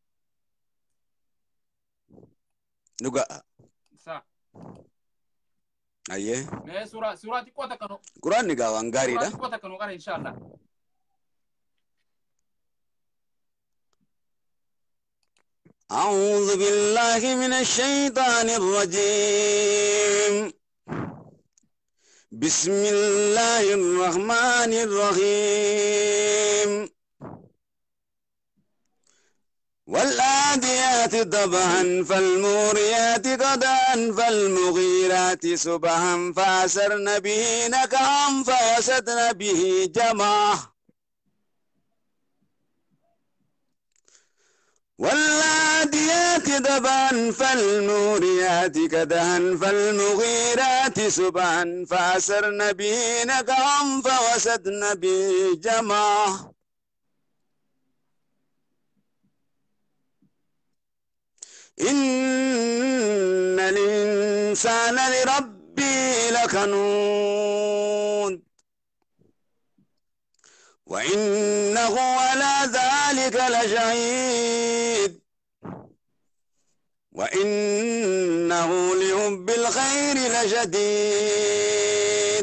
Dhugaa. Sa. Ayyee. Mee suuraa suuraa xiqqoo takka nu. Quraanni gaa waan gaariidha. Suuraa xiqqoo takka nu qara inshallah. أعوذ بالله من الشيطان الرجيم بسم الله الرحمن الرحيم والآديات ضبحا فالموريات قدحا فالمغيرات صبحا فأثرن به نقعا فوسطن به جمعا والعاديات ضبحا فالموريات قدحا فالمغيرات صبحا فأثرن به نقعا فوسطن به جمعا إن الإنسان لربه لكنود وإنه على ذلك لشهيد وإنه لحب الخير لشديد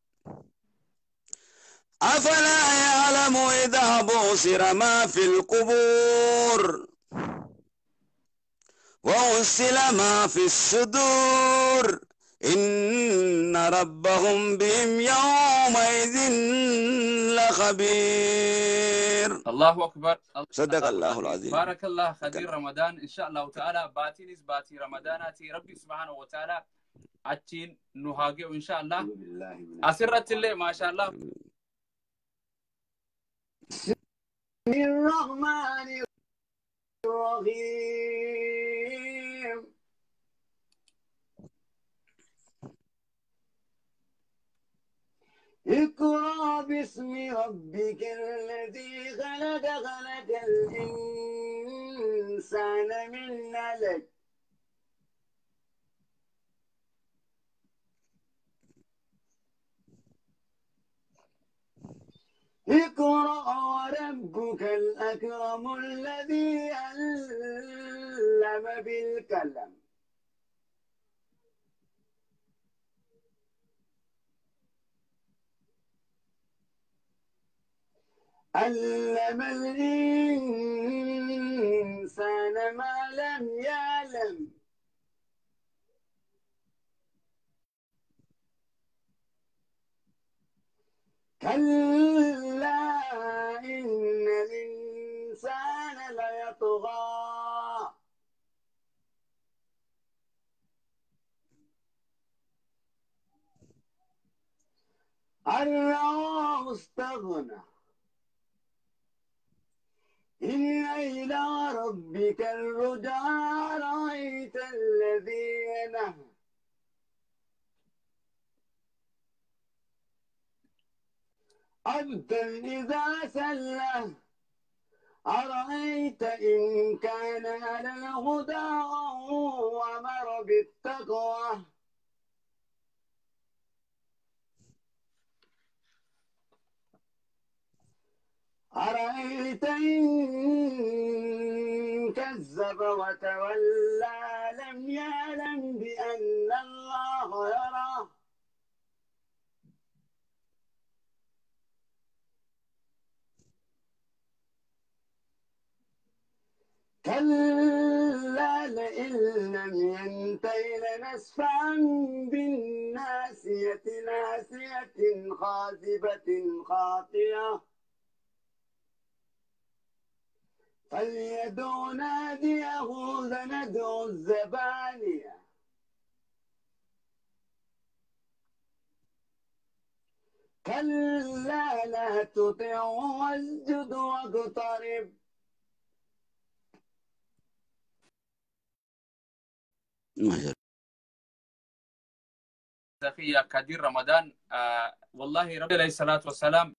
أفلا يعلم إذا بصر ما في القبور وحصل ما في الصدور إن ربهم بهم يومئذ لخبير. الله أكبر. صدق الله العظيم. بارك الله خدير رمضان إن شاء الله تعالى باتينيس باتي رمضاناتي ربي سبحانه وتعالى أتين نهاجي إن شاء الله أسرت اللي ما شاء الله. بسم الرحمن الرحيم اقرأ باسم ربك الذي خلق خلق الإنسان من علق اقرأ وربك الأكرم الذي علم علم بالقلم علم الإنسان ما لم يعلم كلا إن الإنسان ليطغى أن رآه استغنى إن إلى ربك الرجعى أرأيت الذي ينهى عبدا إذا سلى أرأيت إن كان على الهدى وأمر بالتقوى أرأيت إن كذب وتولى لم يعلم بأن الله يرى كلا لئن لم ينته لنسفعا بالناسية ناسية خاذبة خاطئة فليدع ناديه سندع الزبانية كلا لا تطعه واسجد واقترب ما شاء سخية كدير رمضان آه والله رب عليه الصلاة والسلام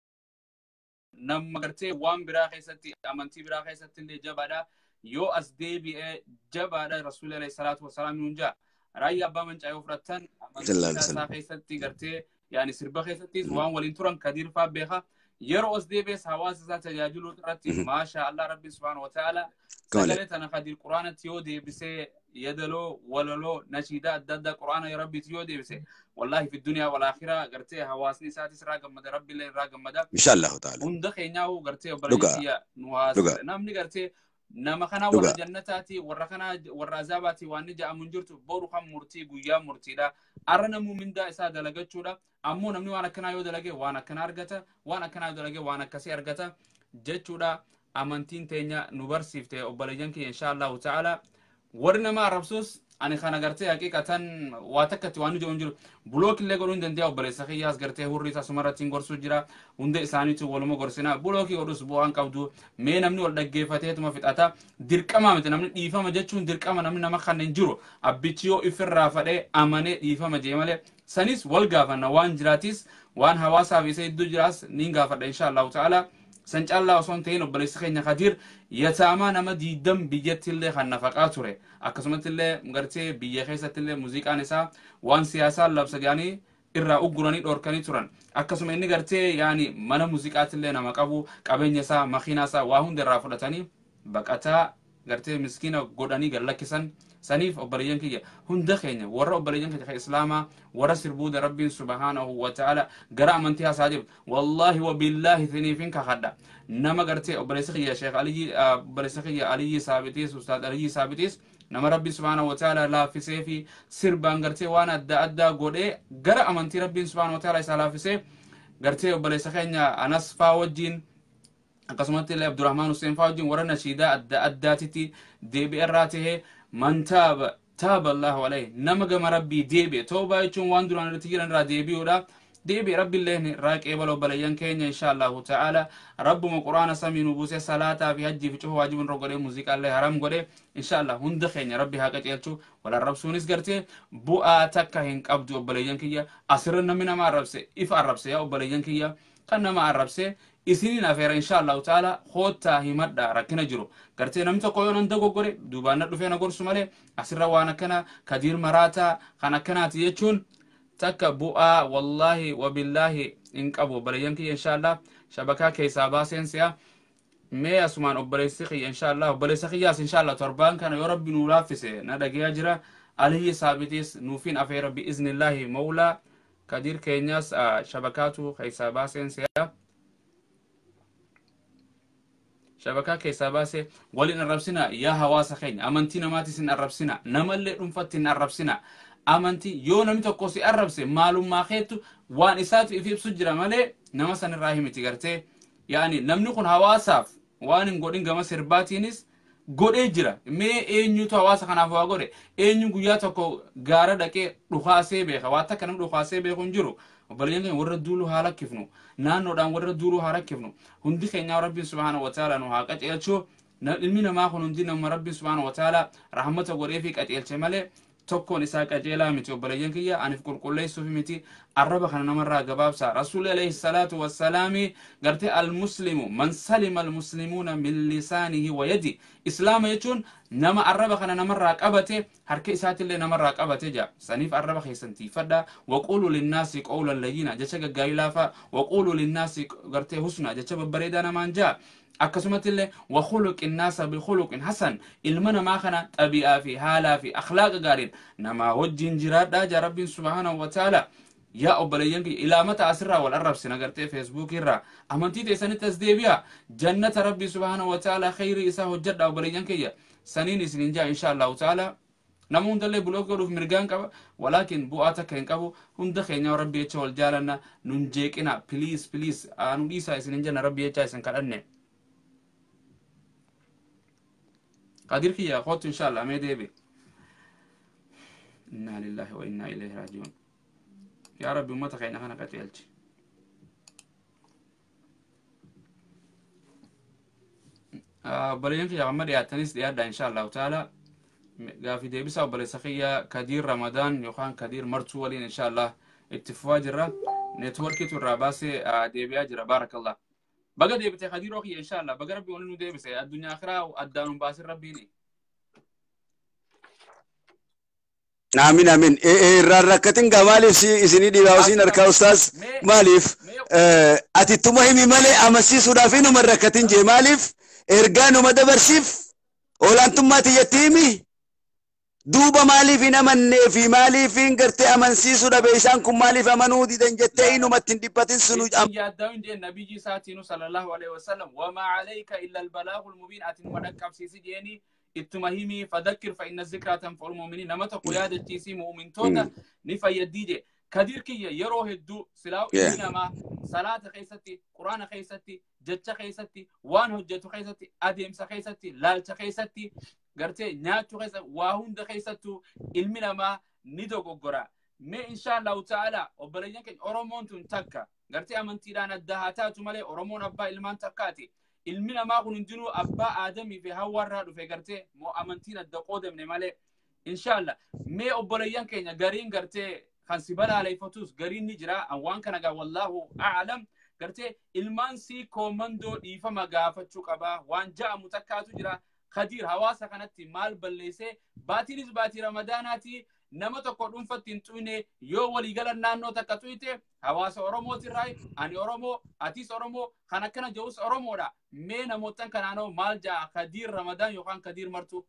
نم قرتي وان براخي ستي أمانتي براخي ستي اللي جبادا يو أسدي بي جبادا رسول الله الصلاة والسلام ينجا رأي أبا من جايو فرطان أمانتي ساخي ستي قرتي يعني سربخي ستي وان ولنتران كدير فابيخا يرو أسدي بيس حواس ذات تجاجلو ترتي ما شاء الله ربي سبحانه وتعالى سجلت أنا قدير قرآن تيودي بسي يدلو وللو نشيدا دد قرآن يا ربي تيودي بسي والله في الدنيا والآخرة قرتي حواسني ساتس راقم مدى ربي اللي راقم مدى إن شاء الله تعالى هندخ يناو قرتي وبريتيا نواس نامني قرتي نما خنا ورا جنتاتي ورا خنا ورا زاباتي وانجا منجرت بورو خم مرتي قويا مرتي لا أرنا مو من دا إسا دلقت شولا أمو نمني وانا كنا يو دلقي وانا كنا أرقتا وانا كنا يو دلقي وانا كسي أرقتا جت شولا أمانتين تينيا نبرسيفتي وبلجنكي إن شاء الله تعالى ورنا ما ربسوس أنا خنا قرتي حقيقة واتكت وانو جونجل بلوك اللي قولون دنديا وبلسخي ياس قرتي هوري تاسمرة تينغور سجرا وندي إساني تو ولما قرسنا بلوكي ورس بوان كودو مين أمني ولا جيفتيه تما في أتا ديرك أما متى نمني يفهم جتشون ديرك أما نمني نما خان نجرو أبيتيو إفر رافده أمانة يفهم جماله سنيس والجافنا وان جراتيس وان هواسا بيسيد دو جراس نينغافر إن شاء الله تعالى سنج الله وصون تين وبلسخي نخدير يتأمى نما دي دم بيجت اللي خن فقاتوره أكسمت اللي مقرتي بيجهيسة اللي موسيقى نسا وان سياسة لبس يعني إرا أقراني أوركاني توران أكسم إني قرتي يعني منا موسيقى اللي نما كابو كابين يسا مخينا سا واهون درافة تاني بقتا قرتي مسكينة قداني قلقسن سنيف أبريان كي هندخين ورا أبريان كي إسلاما ورا سربود ربي سبحانه وتعالى قرأ منتها ساجب والله وبالله ثنيفين كخدا نما قرتي أبريسخي يا شيخ علي أبريسخي علي سابتيس أستاذ علي سابتيس نما ربي سبحانه وتعالى لا في سيفي سربان قرتي وانا أدى أدى قولي قرأ منتي ربي سبحانه وتعالى سلا في سيف قرتي أبريسخي أنس فاوجين قسمت الله عبد الرحمن حسين فاوجين ورا نشيدا أدى أدى تتي دي بإراته من تاب تاب الله عليه نمج مربي ديبي توبة يشون واندر عن رتيجان را ديبي ولا ديبي ربي الله راك إبلو بليان كينيا إن شاء الله تعالى رب مقرآن سامي نبوس صلاة في حج في شو واجب نرجع موسيقى الله حرام قولي إن شاء الله هند خينيا ربي هاك تيلشوا ولا رب سونيس قرتي بوآ تكهين أبدو بليان كيا أسرنا من ما ربسي إف ربسي أو بليان كيا كنا ما ربسي إسنين أفير إن شاء الله تعالى خوتا همت دارا كنا جرو كرتي نمتا قويون اندقو قولي دوبانا دفينا قرسو مالي أسر وانا كنا كدير مراتا خانا كنا تيجون تكا بؤا والله وبالله إنك أبو بليانكي إن شاء الله شبكة كيسا باسين سيا مي أسمان أبريسخي إن شاء الله أبريسخي ياس إن شاء الله تربان كان يا رب نولافسه نادق يجرا عليه سابتيس نوفين أفير بإذن الله مولى كدير كينياس شبكاته خيساباسين سيا شبكة كيساباسي ولين الربسنا يا هواس خين أمانتينا ما تسين الربسنا نمل نفتين الربسنا أمانتي يوم نمت قوسي الربسي معلوم ما خيتو وان إسات في بسجرة ملء نمسن الراهي تجرته يعني نمنكون هواساف وان نقولين جماعة سرباتينيس قد إجرا مي إنيو تواس خنا فوقره إنيو قياتا كو غارة دكي رخاسي بيخا واتا كنم رخاسي بيخون جرو وبريان ورد دولو هالا كيفنو نانو دان ورد دولو هالا كيفنو هندي خينا ربي سبحانه وتعالى نو هاك أتيلشو نلمينا ما خون هندي نم ربي سبحانه وتعالى رحمته وريفيك أتيلش مالي تكون إساك أجيلا متي وبريان كيا أنا في كل كل سوفي متي الرب خنا نمر جباب سا رسول عليه الصلاة والسلام قرت المسلم من سلم المسلمون من لسانه ويدي إسلام يجون نما الرب خنا نمر رقبته حركة إسات اللي نمر رقبته جا سنيف الرب خيسنتي فدا وقولوا للناس قولا لينا جشة جايلافا وقولوا للناس قرت حسنا جشة بريدنا مانجا أكسمت الله وخلق الناس بخلق حسن المنا ما خنا طبيعة في حالة في أخلاق قارين نما وجين جراد داجا رب سبحانه وتعالى يا أبليين إلى متى أسرع والأرب سنقرتي فيسبوك الرا أمانتي تسني تسديبيا جنة ربي سبحانه وتعالى خير إساه الجد أبليين كيا سنين سنين جاء إن شاء الله تعالى نمون دللي بلوك روف مرجان كبا ولكن بواتك كين كبو هندخين يا ربي يتشول جالنا ننجيك إنا بليز بليز أنو إيسا سنين جانا ربي يتشاي سنكرني قادر كيا خط إن شاء الله ميدي بي إنا لله وإنا إليه راجعون يا رب ما تخينا خنا قتلت آه بريان يا عمر يا تنس يا إن شاء الله تعالى قافي دي بس أبلي سخية كدير رمضان يوخان كدير مرتولين إن شاء الله اتفاق جرا نتوركي تراباسي آه دي بياجرا بارك الله بقى دي بتي خدير روحي إن شاء الله بقى ربي وننو دي بس الدنيا آخرة وأدانو باسر ربيني آمين آمين ركتين قمالي سي سني دي باوسين أركا أستاذ ماليف أتي تمهمي مالي أمسي سودافينو من ركتين جي ماليف إرغانو مدبرسيف أولانتم ما تيتيمي دوبا ماليف نمن في ماليف إنقرتي أمنسي سودا بيسانكم ماليف أمنو دي دنجتينو متن دباتين سنوج أم يادون دي النبي جي ساتينو صلى الله عليه وسلم وما عليك إلا البلاغ المبين أتن مدكب سيسي جيني اتمهيمي فذكر فإن الذكرى تنفع المؤمنين نمت قيادة تيسي مؤمن توتا نفا يديجي كدير كي يروه الدو سلاو إنما صلاة خيستي قرآن خيستي جتش خيستي وان هجتو خيستي أديمس خيستي لالش خيستي قرتي ناتو خيستي واهند خيستو علمنا ما ندو قرى ما إن شاء الله تعالى وبلجن كن أرمون تنتكا قرتي أمنتي لنا الدهاتات مالي أرمون أبا إلمان تكاتي ilmina ma kun indinu abba adami fi hawarra du fe garte mo amantina da qodem ne male inshallah me obolayan kenya garin garte khansibala alay fatus garin ni jira an wan kana ga wallahu a'lam garte ilman si komando difa magafachu qaba wan ja mutakkatu jira khadir hawasa kanatti mal ballese batilis bati ramadanati nama tokko dhunfattiin tuyne yoo walii galan naannoo takka tuyte hawaasa oromooti raay ani oromoo atis oromoo kan akkana jawus oromoodha mee namootan kanaanoo maal jaa kadiir ramadaan yookaan kadiir martu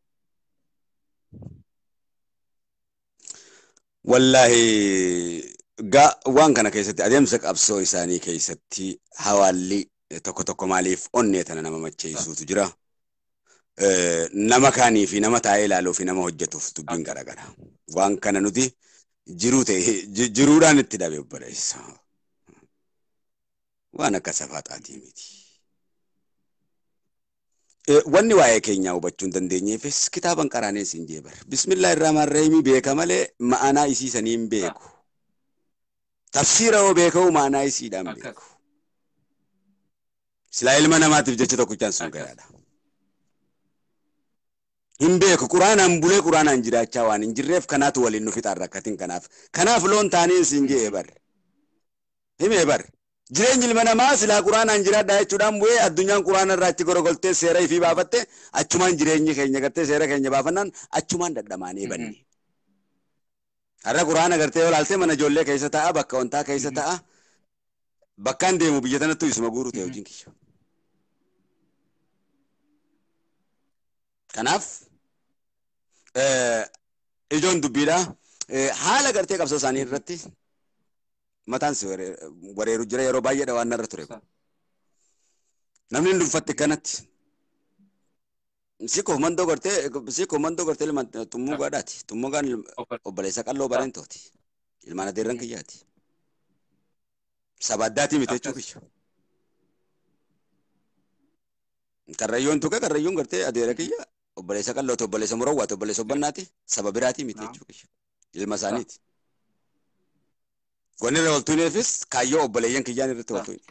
wallahi ga waan kana keessatti adeemsa qabsoo isaanii keessatti hawaalli tokko tokko maaliif onnee tana nama macheessuutu jira nama kaanii fi nama taa'ee ilaaluu fi nama hojjetuuf dubbiin garagara waan kana nuti jiruu ta'e jiruudhaan itti dhabe obboleessa waan akka safaxaatii miti wanni waa'ee keenyaa hubachuu hin dandeenyeefis kitaaban qaraanee siin jeebar bismillaahi irrahmaan rahiimii beeka malee ma'anaa isiisanii hin beeku tafsiira yoo beeka'u ma'anaa isiidhaan beeku silaa ilma namaatiif jecha tokkichaan sun gayaadha Himbeeku Quraanaan bulee Quraanaan jiraachaa waan hin jirreef kanaatu waliin nu fixaan rakkatiin kanaaf kanaaf loon taanee siin jee bar himee bar jireenyi ilma namaa silaa Quraanaan jiraadhaa jechuudhaan bu'ee addunyaan Quraana irraa itti gorogoltee seera ifii baafatte achumaan jireenyi keenya gartee seera keenya baafannaan achumaan dadhamaanee banne har'a Quraana gartee yoo laaltee mana ijoollee keessa ta'a bakka wantaa keessa ta'a bakkaan deemu biyya tanattu isuma guuru ta'e hojiin kiyya Kanaaf ijoon dubbiidha. Haala gartee qabsoo isaanii irratti mataan si wareeru jira yeroo baay'eedha waan narra ture. Namni dhuunfatti kanatti si komandoo gartee si komandoo gartee ilma tummuu gaadhaati. Tummuu gaan obboleessa qalloo bareentooti. Ilmaan adeerran kiyyaati. Saba addaatii miti jechuu kiyya. Karrayyoon tuqe karrayyoon gartee adeera kiyya obboleessa qallootu obboleessa murawwaatu obboleessa obbannaati saba biraatii miti jechuu kiyya. Ilma isaaniiti. Wanni irra waltuuneefis kaayyoo obboleeyyan kiyyaan irratti waltuune.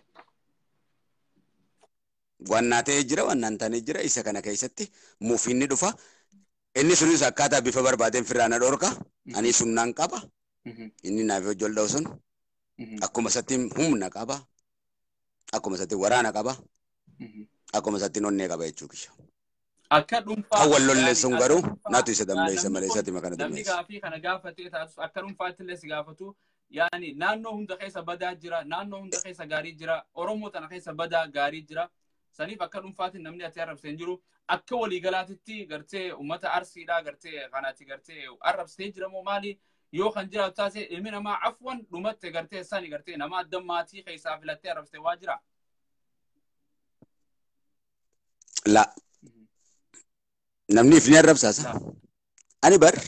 Wannaa ta'ee jira wannaan taanee jira isa kana keessatti muufiinni dhufa. Inni sunis akkaataa bifa barbaadeen firraana dhorka. Ani sunnaan qaba. Inni naaf hojjol dha'u sun akkuma isatti humna qaba. Akkuma isatti waraana qaba. Akkuma isatti onnee qaba jechuu kiyya. Akka dhuunfaa kan wallolleessuun garuu naatu isa damleessa malee isatti makana damleessa. Namni gaafii kana gaafatee taatu akka dhuunfaatti illee si gaafatu yaani naannoo hunda keessa badaa jira naannoo hunda keessa gaarii jira Oromoo tana keessa badaa gaarii jira saniif akka dhuunfaatti namni ati arrabsee jiru akka waliigalaatitti gartee uummata Arsiidhaa gartee kanaati gartee arrabsee jira moo maali yoo kan jiraatu taasise ilmi namaa afwan dhumatte gartee sani gartee nama adda maatii keessaa filattee arrabsee waa jira. La namni ifni arrabsaasa. Ani bar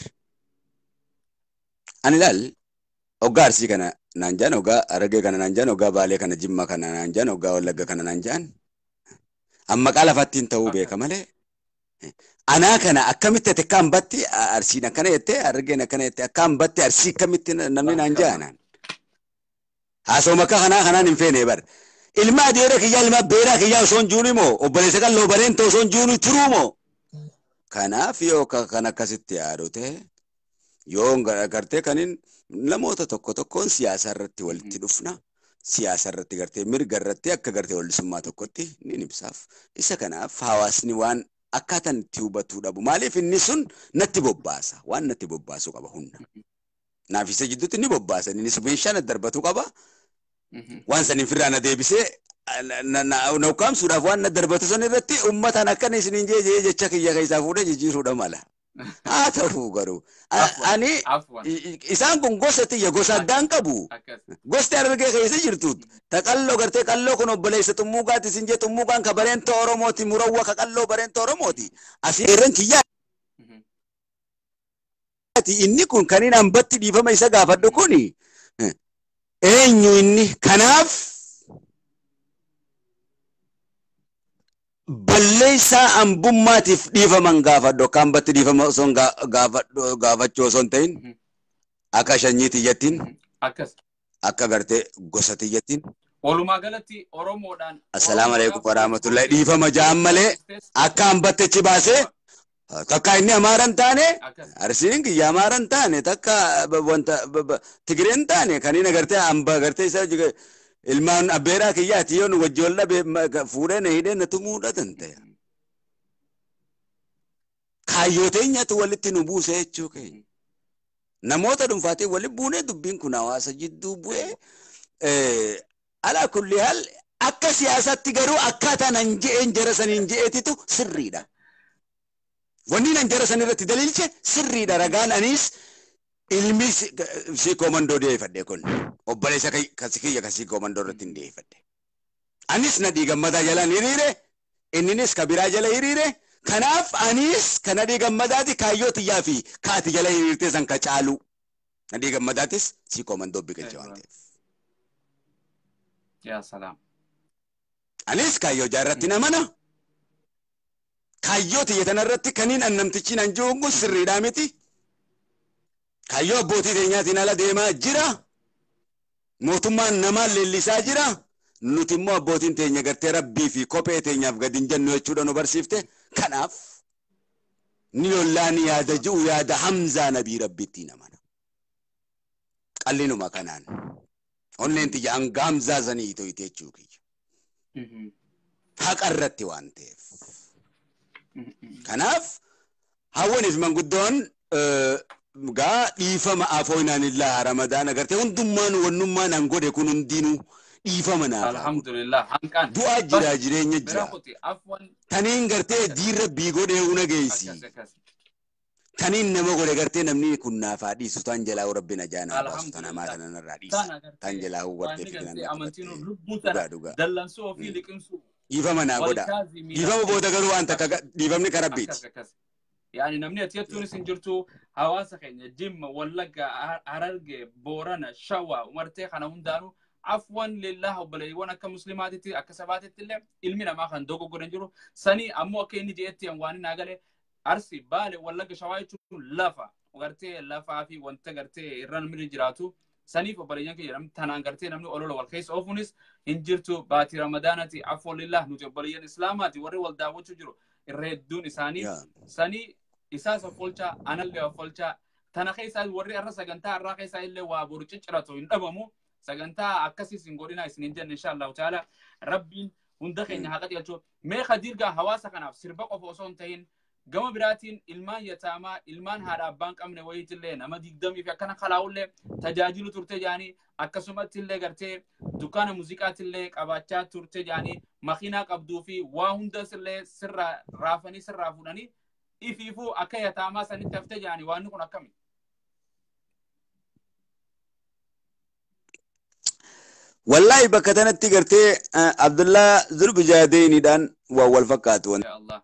ani laal oggaa Arsii kana naan jaan oggaa Harargee kana naan jaan oggaa Baalee kana Jimmaa kana naan jaan oggaa Wallagga kana naan jaan amma qaala fattiin ta'uu beeka malee anaa kana akkamitti ati akka hambatti Arsiin akkana jettee Harargeen akkana jettee akka hambatti Arsii akkamitti namni naan jaanaan haasawuma akka kanaa kanaan hin feene bar ilma adeera kiyyaa ilma beeraa kiyyaa osoo hin juuni moo obboleessa qalloo bareentoo osoo hin juuni turuu moo kanaaf yoo kan akkasitti yaadu ta'e yoo gartee kaniin namoota tokko tokkoon siyaasa irratti walitti dhufna siyaasa irratti gartee mirga irratti akka gartee wallisummaa tokkotti ni ibsaaf isa kanaaf hawaasni waan akkaataan itti hubatuu dhabu maaliif inni sun natti bobbaasa waan natti bobbaasu qaba hunda naaf isa jidduutti ni bobbaasa inni meeshaan darbatu qaba waan saniin firraana deebisee na ukaamsuudhaaf waan na darbatu san irratti ummataan akkana isiniin jee jecha kiyya keessaa fuudhee jijjiiruudha mala. Haa ta'uu garuu ani isaan kun gosa tiyya gosa addaan qabu. Gosti Harargee keessa jirtuut ta qalloo gartee qalloo kun obboleessa xummuuqaati isin jee xummuuqaan ka bareenta Oromooti murawwa ka qalloo bareenta Oromooti. Asii irran kiyyaa. Inni kun kan inni hambatti dhiifama isa gaafadhu kuni eenyu inni kanaaf balleessaa ambummaatiif dhiifaman gaafadhu akka hambatti dhiifama osoo gaafachuu osoo hin ta'in akka shanyii tiyyattiin akka gartee gosa tiyyattiin. Walumaa galatti Oromoodhaan. Assalaamu alaikum warahmatullahi dhiifama ja'an malee akka hambatti achi baasee takka inni Amaaran taane Arsiin kiyya Amaaran taane takka wanta Tigireen taane kan inni agartee hamba agartee isa ilmaan abbeeraa kiyyaati yoo nu wajji wal dhabe fuudhee na hidhee na tumuudha ta'e. Kaayyoo teenyatu walitti nu buuse jechuu keenya. Namoota dhuunfaatii walitti buunee dubbiin kun hawaasa jidduu bu'ee alaa kulli haal akka siyaasatti garuu akkaataa nan je'een jara saniin je'eetitu sirriidha. Wanni nan jara san irratti daliilche sirriidha ragaan anis ilmi si komandoo deeffadhe kun obboleessa kasi kiyya kasi komandoo irratti hin deeffadhe. Anis nadhii gammadaa jalaan hiriire inninis kabiraa jala hiriire kanaaf anis kan nadhii gammadaati kaayyoo tiyyaa fi kaati jala hiriirtee san ka caalu nadhii gammadaatis si komandoo biqilche waan ta'eef. Yaa salaam. Anis kaayyoo jaarratti namana. Kaayyoo tiyya tanarratti kaniin annamtichi nan joongu sirriidhaa miti. Kaayyoo abbootii teenyaatiin ala deemaa jira. Mootummaan namaa leellisaa jira. Nuti immoo abbootiin teenya gartee rabbii fi kophee teenyaaf gadi hin jennu jechuudha nu barsiifte. Kanaaf ni lollaan yaada ji'u yaada Hamzaa nabii rabbiitti namana. Qallinuma kanaan. Onneen tiyya hanga Hamzaa sanii to'ite jechuu kiyya. Haqa irratti waan ta'eef. Kanaaf hawwaniif manguddoon gaa dhiifama afooynaan illaa Ramadaan agartee hundummaan wannummaan an godhe kun hundinuu dhiifama naaf haa godhu. Alhamdulillah hanqan. Du'aa jira jireenya Bira jira. kuti afwan Taniin gartee diin rabbii godhee una geessi. akkas akkas. Taniin nama godhe gartee namni kun naaf haa dhiisu tan jalaa rabbi na jaanaa baasu tan hamaa Alhamdulillah. kana narraa dhiisa. Tana gartee Tan jalaa waan hubattee ni fikiran gartee amantiin qabattee. lubbuu Dhugaa tana dhugaa. dallansuu ofii liqimsuu. Dhiifama naa godha. Walkaazimiina. Dhiifama booda garuu waan takka dhiifamni kan rabbiiti. Akkas akkas. Yani namni ati jettuunis hin jirtu hawaasa keenya Jimma, Wallagga, Hararge, Boorana, Shawaa, umartee kana hundaanuu afwan lillah obboleewwan akka muslimaatitti akka sabaatitti illee ilmi namaa kan dogoggoran jiru. Sanii ammoo akka inni jeetti waan hin agale Arsi, Baale, Wallagga, Shawaa jechuun lafa. Gartee lafaa fi wanta gartee irra namni jiraatu. Saniif obboleeyyan keenya namni tanaan gartee namni olola wal keessa oofuunis hin jirtu. Baatii Ramadaanati afwan lillah nuti obboleeyyan Islaamaati warri wal daawwachuu jiru. Irra hedduun isaanii sanii isaas offolcha anallee offolcha tana keessa warri arra sagantaa arraa keessa illee waa boru cicciratu hin dhabamu sagantaa akkasiis hin godhina isin jenne inshallah taala rabbiin hunda keenya haqa dhiyaachuu mee khadirga hawaasa kanaaf sirba qofa osoo hin ta'in gama biraatiin ilmaan yataamaa ilmaan haadha abbaan qabne wayiitillee nama digdamii fi akkana kalaa'ullee tajaajilu turte jaanii akkasumatti illee gartee dukkaana muuziqaatillee qabaachaa turte jaanii makiinaa qabduu fi waa hundas illee sirra raafanii sirraa fuudhanii ifiifuu akka yataamaa sanitti haftee jaanii waan kun akkami? Wallahi bakka tanatti gartee Abdullah Zulbijaadeenidhaan waa wal fakkaatu. Ya Allah.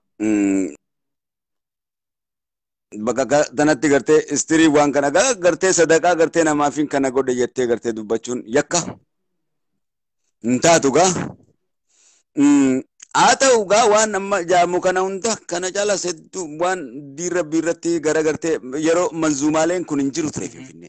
Bakka tanatti gartee istirii waan kana gartee sadaqaa gartee namaafin kana godhe jettee gartee dubbachuun yakka hin taatu gaa. Haa ta'u gaa waan amma jaamu kana hunda kana caalaa seetu waan diirra biirratti gara gartee yeroo manzuumaaleen kun hin jiru ture Finfinnee.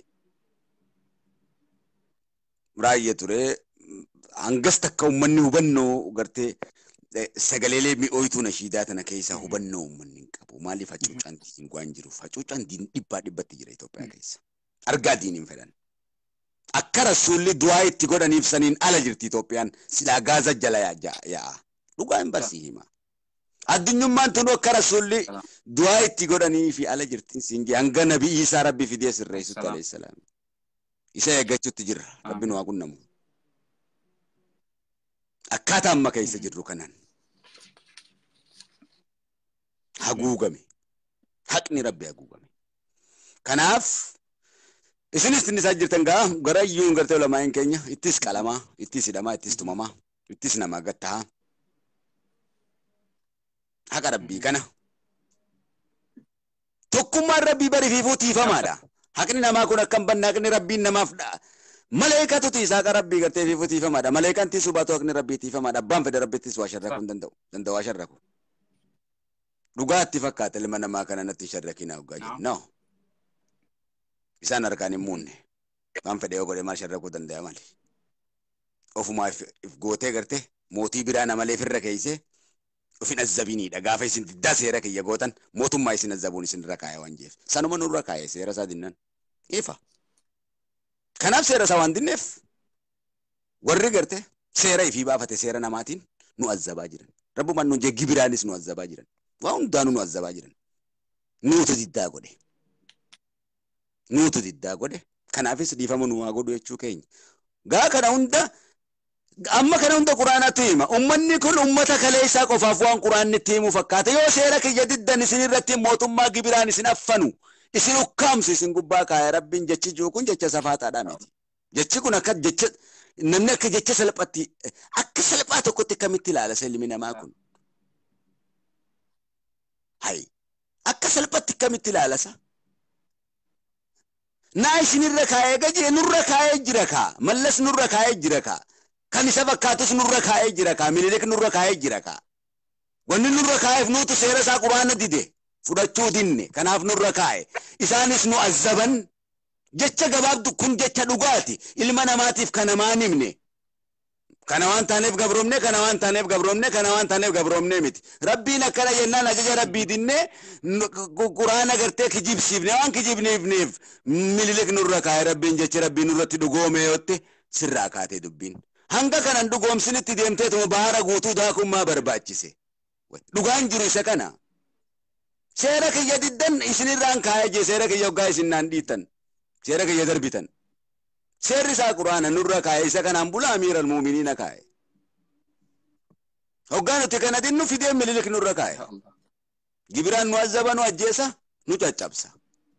Raayye ture hangas takka uummanni hubannoo gartee sagaleelee mi'ooytuu nashiidaa tana keessa hubannoo uummanni hin qabu. Maaliif hacuucaan diin waan jiruuf hacuucaan diin dhibbaa dhibbatti jira Itoophiyaa keessa. Argaa diin hin fedhan. Akka rasuulli du'aa itti godhaniif saniin ala jirti Itoophiyaan silaa gaaza jala yaa'a. Dhugaa hin barsii hima. Addunyummaan tunu akka rasuulli du'aa itti godhanii fi ala jirti singi hanga nabii Isaa Rabbi fidee sirreessutti alayhi salaam. Isa eeggachuutti jirra. Rabbi nu haa qunnamu. Akkaataa amma keessa jirru kanaan haguugame. Haqni Rabbi haguugame. Kanaaf isinis tinnisaa jirtan gaa gara iyyuu gartee ulamaan keenya ittis qalamaa, ittis hidhamaa, ittis tumamaa, ittis namaa gattahaa. Haqa Rabbii kana. Tokkummaan Rabbii bariifiifuu tiifamaadha. Haqni namaa kun akkam banna haqni Rabbiin namaaf dha. Maleekatu tiisaa Rabbii gartee fiifuu tiifamaadha. Maleekaan tiisuu baatu haqni Rabbii tiifamaadha. Abbaan fedhe Rabbittis waa sharrakuu hin danda'u. Danda'u waa sharraku. Dhugaatti fakkaata ilma namaa kana natti sharrakinaa hoggaa jiru. No. Isaan harkaan hin muunne. Waan fedhe yoo godhe maal sharrakuu danda'a mali. Ofumaa if gootee gartee mootii biraa namalee firra keeysee ufin azzabiniidha. Gaafa isin diddaa seera kiyya gootan mootummaa isin azzabuun isin irra kaaya waan jeef. Sanuma nurra kaaya seera isaa dinnan. Ifa. Kanaaf seera isaa waan dinneef warri garte seera ifii baafate seera namaatiin nu azzabaa jiran. Rabbumaan nuun jeggi biraanis nu azzabaa jiran. Waa hundaanuu nu azzabaa jiran. Nuutu diddaa godhe. Nuutu diddaa godhe. Kanaafis dhiifama nu haa godhu jechuu keenya. Gaa kana hunda amma kana hunda quraanatu hima. Ummanni kun ummata kaleessaa qofaaf waan quraanni itti himu fakkaata. Yoo seera kiyya diddan isin irratti mootummaa gibiraan isin affanu isin ukkaamsu isin gubbaa kaaya Rabbiin jechi jiru kun jecha safaataadhaa miti. Jechi kun akka jecha namni akka jecha salphatti akka salphaa tokkotti akkamitti ilaala ilmi namaa kun. Hai akka salphatti akkamitti ilaalasa. Naa isinirra kaayee gajee nurra kaayee jira kaa mallas nurra kaayee jira kaa. Kan isa fakkaatus nurra kaayee jira kaa Minilik nurra kaayee jira kaa. Wanni nurra kaayeef nuutu seera isaa quraana dide fudhachuu dinne kanaaf nurra kaaye. Isaanis nu azzaban jecha gabaabdu kun jecha dhugaati ilma namaatiif kana maan himne. Kana waan taaneef gabroomne kana waan taaneef gabroomne kana waan taaneef gabroomne miti. Rabbiin akkana jennaan ajaja Rabbii dinne quraana gartee kijibsiifne waan kijibneefneef Minilik nurra kaaye Rabbiin jecha Rabbiin nurratti dhugoome yootte sirraa kaatee dubbiin. Hanga kanan dhugoomsinitti deemteetuma bahara guutuu daakummaa barbaachise. Dhugaan jiru isa kana. Seera kiyya diddan isinirraan kaayee jee seera kiyya hoggaa isin naan dhiittan. Seera kiyya darbitan. سير سا قرآن نور كاي سكن أمبولا أمير المؤمنين كاي هوغانو تكنا دينو في ديم ملك نور كاي جبران نوازبا نواجيسا نوتشابسا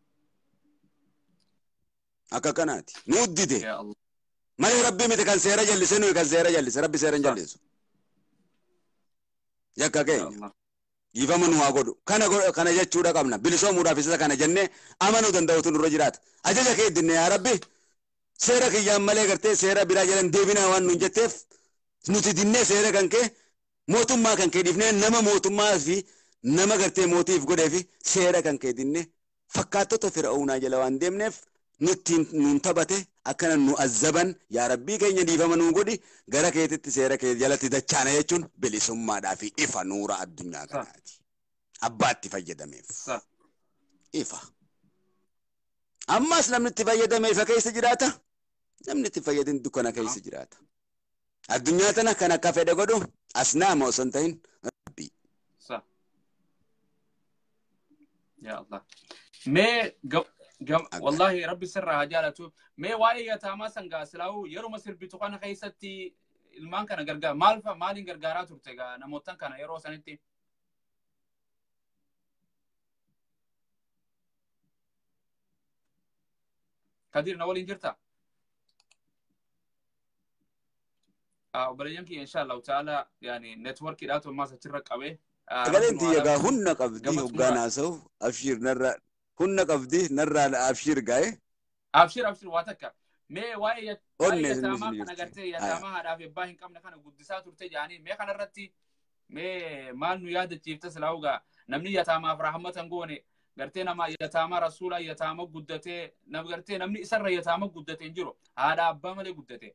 أكا كناتي نودي يا الله ما ربي متكن سيرا جلسنو يكن سيرا جلس ربي سيرا جلسو يكا كين يفهمون واقولوا كنا كنا جت شورا كمنا بلسوا مرافسة كنا جنة أمانو دنداو تنو رجرات أجل كي الدنيا يا ربي سيرا كي يوم ملك کرتے سيرا براجلن ديبنا وان نجتف نوتي دينه سيرا كن كه موتوم ما كن كه ديفنه نما موتوم ما في نما کرتے موتيف قدر في سيرا كن كه دينه فكاتو تفرعون جلوان ديمنف نتين ننتبته أكنا نؤذبن يا ربي كي يديفهم نقولي غير كي تسير كي جلت تدچانه يجون بلسوم ما دافي إفا نورا الدنيا كنادي أبات تفجد ميف إفا أما سلام نتفجد ميف كيس جراتا لم نتفجد دكنا كيس جراتا الدنيا تنا كنا كافة دعودو أسنام وسنتين ربي صح يا الله ما جم والله ربي سر هجالته ما واي يتامى سنجا سلاو يرو مسير بتوقنا خيستي المان كان غرغا مالفا مالين غرغارات ترتجا نموتن كان يرو سنتي كثير نقول إنجرتا آه وبريانكي إن شاء الله تعالى يعني نتورك كده ما سترك أوي قال أنت يا هن قبدي وقانا سو أفشير نرى هن قبدي نرى أفشير جاي أفشير أفشير واتك ما واي واي يتامى أنا قلت يتامى هذا في باهين كم نكان قدسات ورتجي يعني ما كان رتي ما ما نياد تجيب تسلاوجا نمني يتامى فرحمة تنقوني قرتنا ما يتامى رسولا يتامى قدته نم قرتنا نمني سر يتامى قدته إنجرو هذا أبا ملي قدته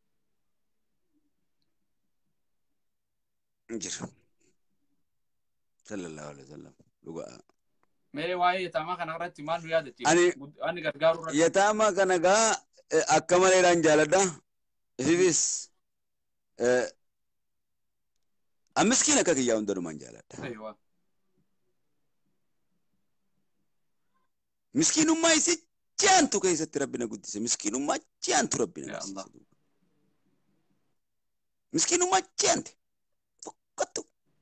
إنجر صلى الله عليه وسلم لقى ميري واي يتامى كان رتي ما نياد تجيب أني أنا قرقارو يتامى كان جا أكمل إيران جالدا هيفيس أمسكينه كذي يوم درو من جالدا أيوة مسكين ما يصير جان تو كيس ربنا قدسه مسكين ما جان تو ربنا يا الله مسكين ما جان فقط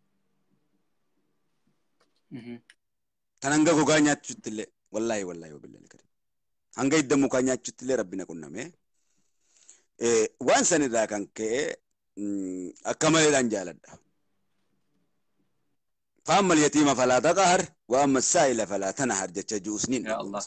تنانغا كوغانيا تشتله والله والله وبالله الكريم هنگا يدمو كانيا تشتله ربنا كنا مه إيه وان سنة ذا كان كه أكمل الأنجال ده فأما اليتيم فلا تقهر وأما السائل فلا تنهر جتة جوسنين يا الله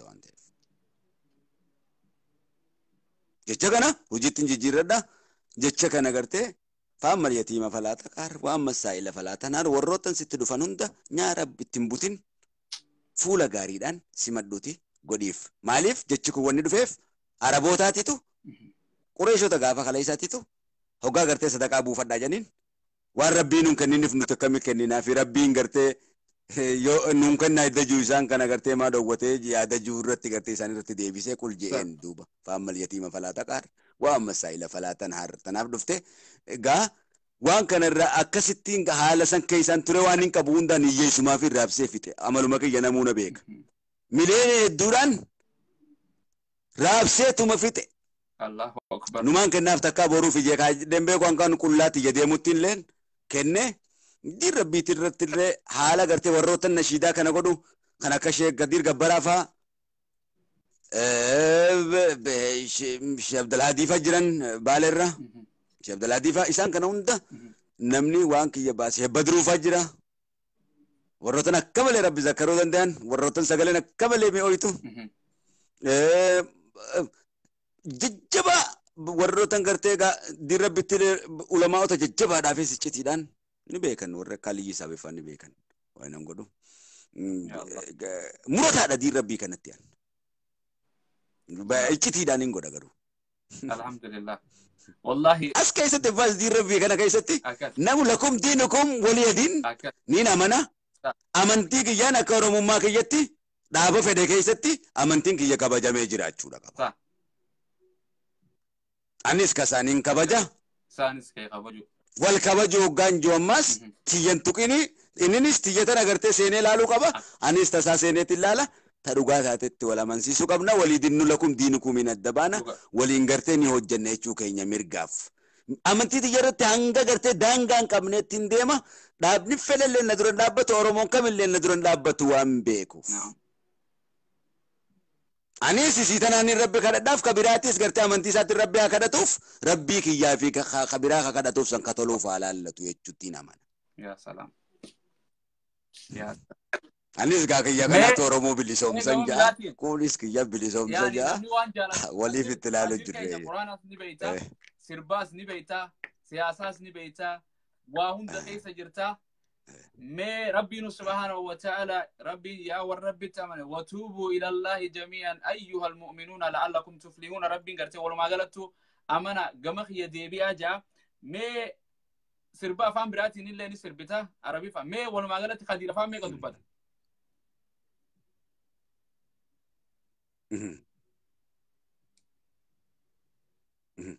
جتة كنا وجت نجير ده جتة كنا قرته فأما اليتيم فلا تقهر وأما السائل فلا تنهر وروتن ست دفنون ده نعرف بتنبوتين فولا غاريدان سمدوتي غديف مالف جتة كوني دفيف عربوتاتي تو قريشو تغافا خلايساتي تو هوغا قرته صدقاء أبو فدا جنين waan rabbiin nun kenninif nuti akkamii kenninaa fi rabbiin gartee yoo nun kennaa dajuu isaan kana gartee maa dhowwatee yaada juu irratti gartee isaan irratti deebisee qul je'een duuba fa'ammal yatiima falaa taqaar waa amma saa'ila falaa tanhaar tanaaf dhufte egaa waan kana irraa akkasittiin haala san keessaan ture waan hin qabu hundaan hiyyeessumaa fi raabsee fixe amaluma kiyya namuuna beeka mileena hedduudhaan raabsee tuma fixe Allahu akbar numaan kennaaf takkaa boruuf ijee kaa dembee waan kan qullaatti ija deemuttiin leen kenne dir rabbiit irratti illee haala gartee warroota nashiidaa kana godhu kan akka sheek gadir gabbaraa faa Sheekh Abdulhadii faa jiran baaleerra Sheekh Abdulhadii faa isaan kana hunda namni waan kiyya baasee badruu faa jira warrootan akka malee rabbi zakkaruu danda'an warrootan sagaleen akka malee mi'ooytu jajjaba warrootan gartee dir rabbitti ulamaa'ota jajjabaadhaafis iccitiidhaan ni beekan warra kaaliyyi sabeeffaan ni beekan waan nan godhu murataadha dir rabbii kanatti aan iccitiidhaan hin godha garuu alhamdulillah wallahi as keessatti baas dir rabbii kana keessatti namu lakum diinukum waliya diin niin amana amantii kiyyaan akka oromummaa kiyyatti dhaaba fedhe keessatti amantiin kiyya kabajamee jiraachuudha qaba anis kasaaniin kabaja saanis kee kabaju wal kabaju hoggaan jiru ammas tiyyan tuqini inninis tiyyatan agartee seenee laaluu qaba anis tasaa seeneetti ilaala تدوغا تاتت ولا منسيسو قبنا وليدن لكم دينكم من الدبانة ولينغرتني هجنة يشوكي مرقاف أمنتي تجرت هنگا غرتي دانغان قبنة تنديما دابني فل اللي ندرون دابت أورمون كم اللي ندرون دابت وام بيكوف أني سيسيتنا أني ربي كذا داف كبيراتيس غرتي أمنتي سات ربي كذا توف ربي كي يافي كبيرا كذا توف سان كتلوف على الله تويتشتينا من يا سلام يا Anis gak kaya kana toro mo bilisom sanja, kulis kaya bilisom sanja, wali fitilalu jure. Qur'anas ni beita, sirbas ni beita, siyasas ni beita, wa hunda kaysa jirta. Me Rabbina subhanahu wa ta'ala, Rabbi ya wa Rabbi tamane wa tubu ila Allah jami'an ayyuhal mu'minuna la'allakum tuflihuna. Rabbi ngarte wal magalatu amana gamakh ya debi aja. Me sirba fam birati ni le ni sirbita arabi fa me wal magalati khadira fam me kadubata. Mhm. Mhm.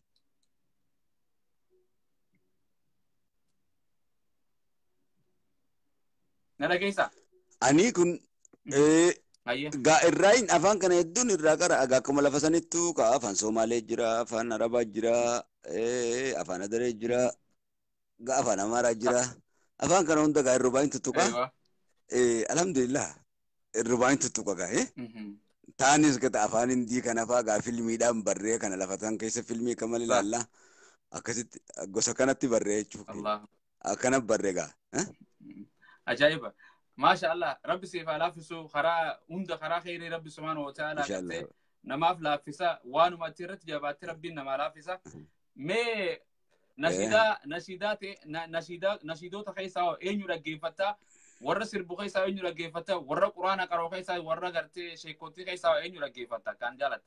Nala keessa. Ani kun eh Ayya. ga irrain afaan kana hedduun irraa qara aga akkuma lafa sanittu ka afaan Somaalee jira, afaan Arabaa jira, eh afaan Adaree jira, ga afaan Amaaraa jira. Afaan kana hunda ga irrubaa'in tuttuqa. Aywa. Eh alhamdulillah irrubaa'in tuttuqa ga eh. Mhm. Taanis gata afaan Hindii kana faa gaa filmiidhaan barree kana lafatan keessa filmii kamal ilaalla akkasitti gosa kanatti barree jechuudha. Allah. Akkana barree gaa. Ajaa'iba. Maasha Allah. Rabbi siif haa laaffisu karaa hunda karaa kheyrii Rabbi subhaanahu wa ta'ala gartee namaaf laaffisa waanuma ati irratti jabaatte Rabbiin namaa laaffisa. Mee nashidaa nashidaa ta'e nashidaa nashidoota keessaa eenyu dhaggeeffatta? Warra sirbu keessaa eenyu dhaggeeffata? Warra quraana qaroo keessaa warra gartee sheekotii keessaa eenyu dhaggeeffata? Kan jaalatta.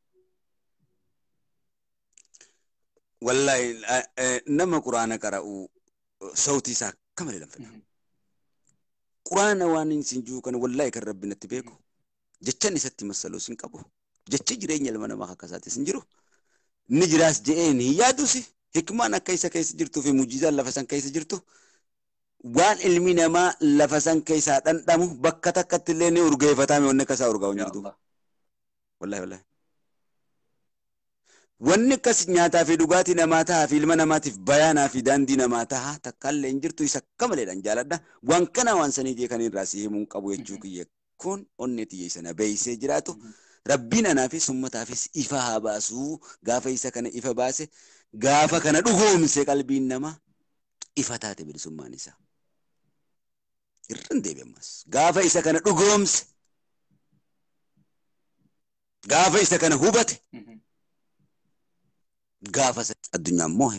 Wallahi nama quraana qara'u sautii isaa akkam illee lamfadha. Quraana waan isin jiru kana wallahi kan Rabbi natti beeku. Jechaan isatti masaluu sin qabu. Jechi jireenya ilma namaa akka isaati sin jiru. Ni jiraas je'een hin yaadusi. Hikmaan akka isa keessa jirtuu fi muujizaan lafa san keessa jirtu. Waan ilmi namaa lafa san keessaa dhandhamu bakka takkatti illee ni urgeeffatame wanni akkasaa urgaa'u hin jirtu. Wallahi wallahi. Wanni akkas nyaataa fi dhugaatii namaa tahaa fi ilma namaatiif bayaanaa fi daandii namaa tahaa takkaallee hin jirtu isa akka maleedhaan jaaladha. Waan kana waan sanii jee kan irraa si himuun qabu jechuu kiyya kun onni tiyye sana beeysee jiraatu. Rabbiin anaa fi summataafis ifa haa baasuu gaafa isa kana ifa baase gaafa kana dhugoomse qalbiin namaa ifa taate bilisummaan isaa. Irran deebi'ammas gaafa isa kana dhugoomse gaafa isa kana hubate gaafa addunyaan moohe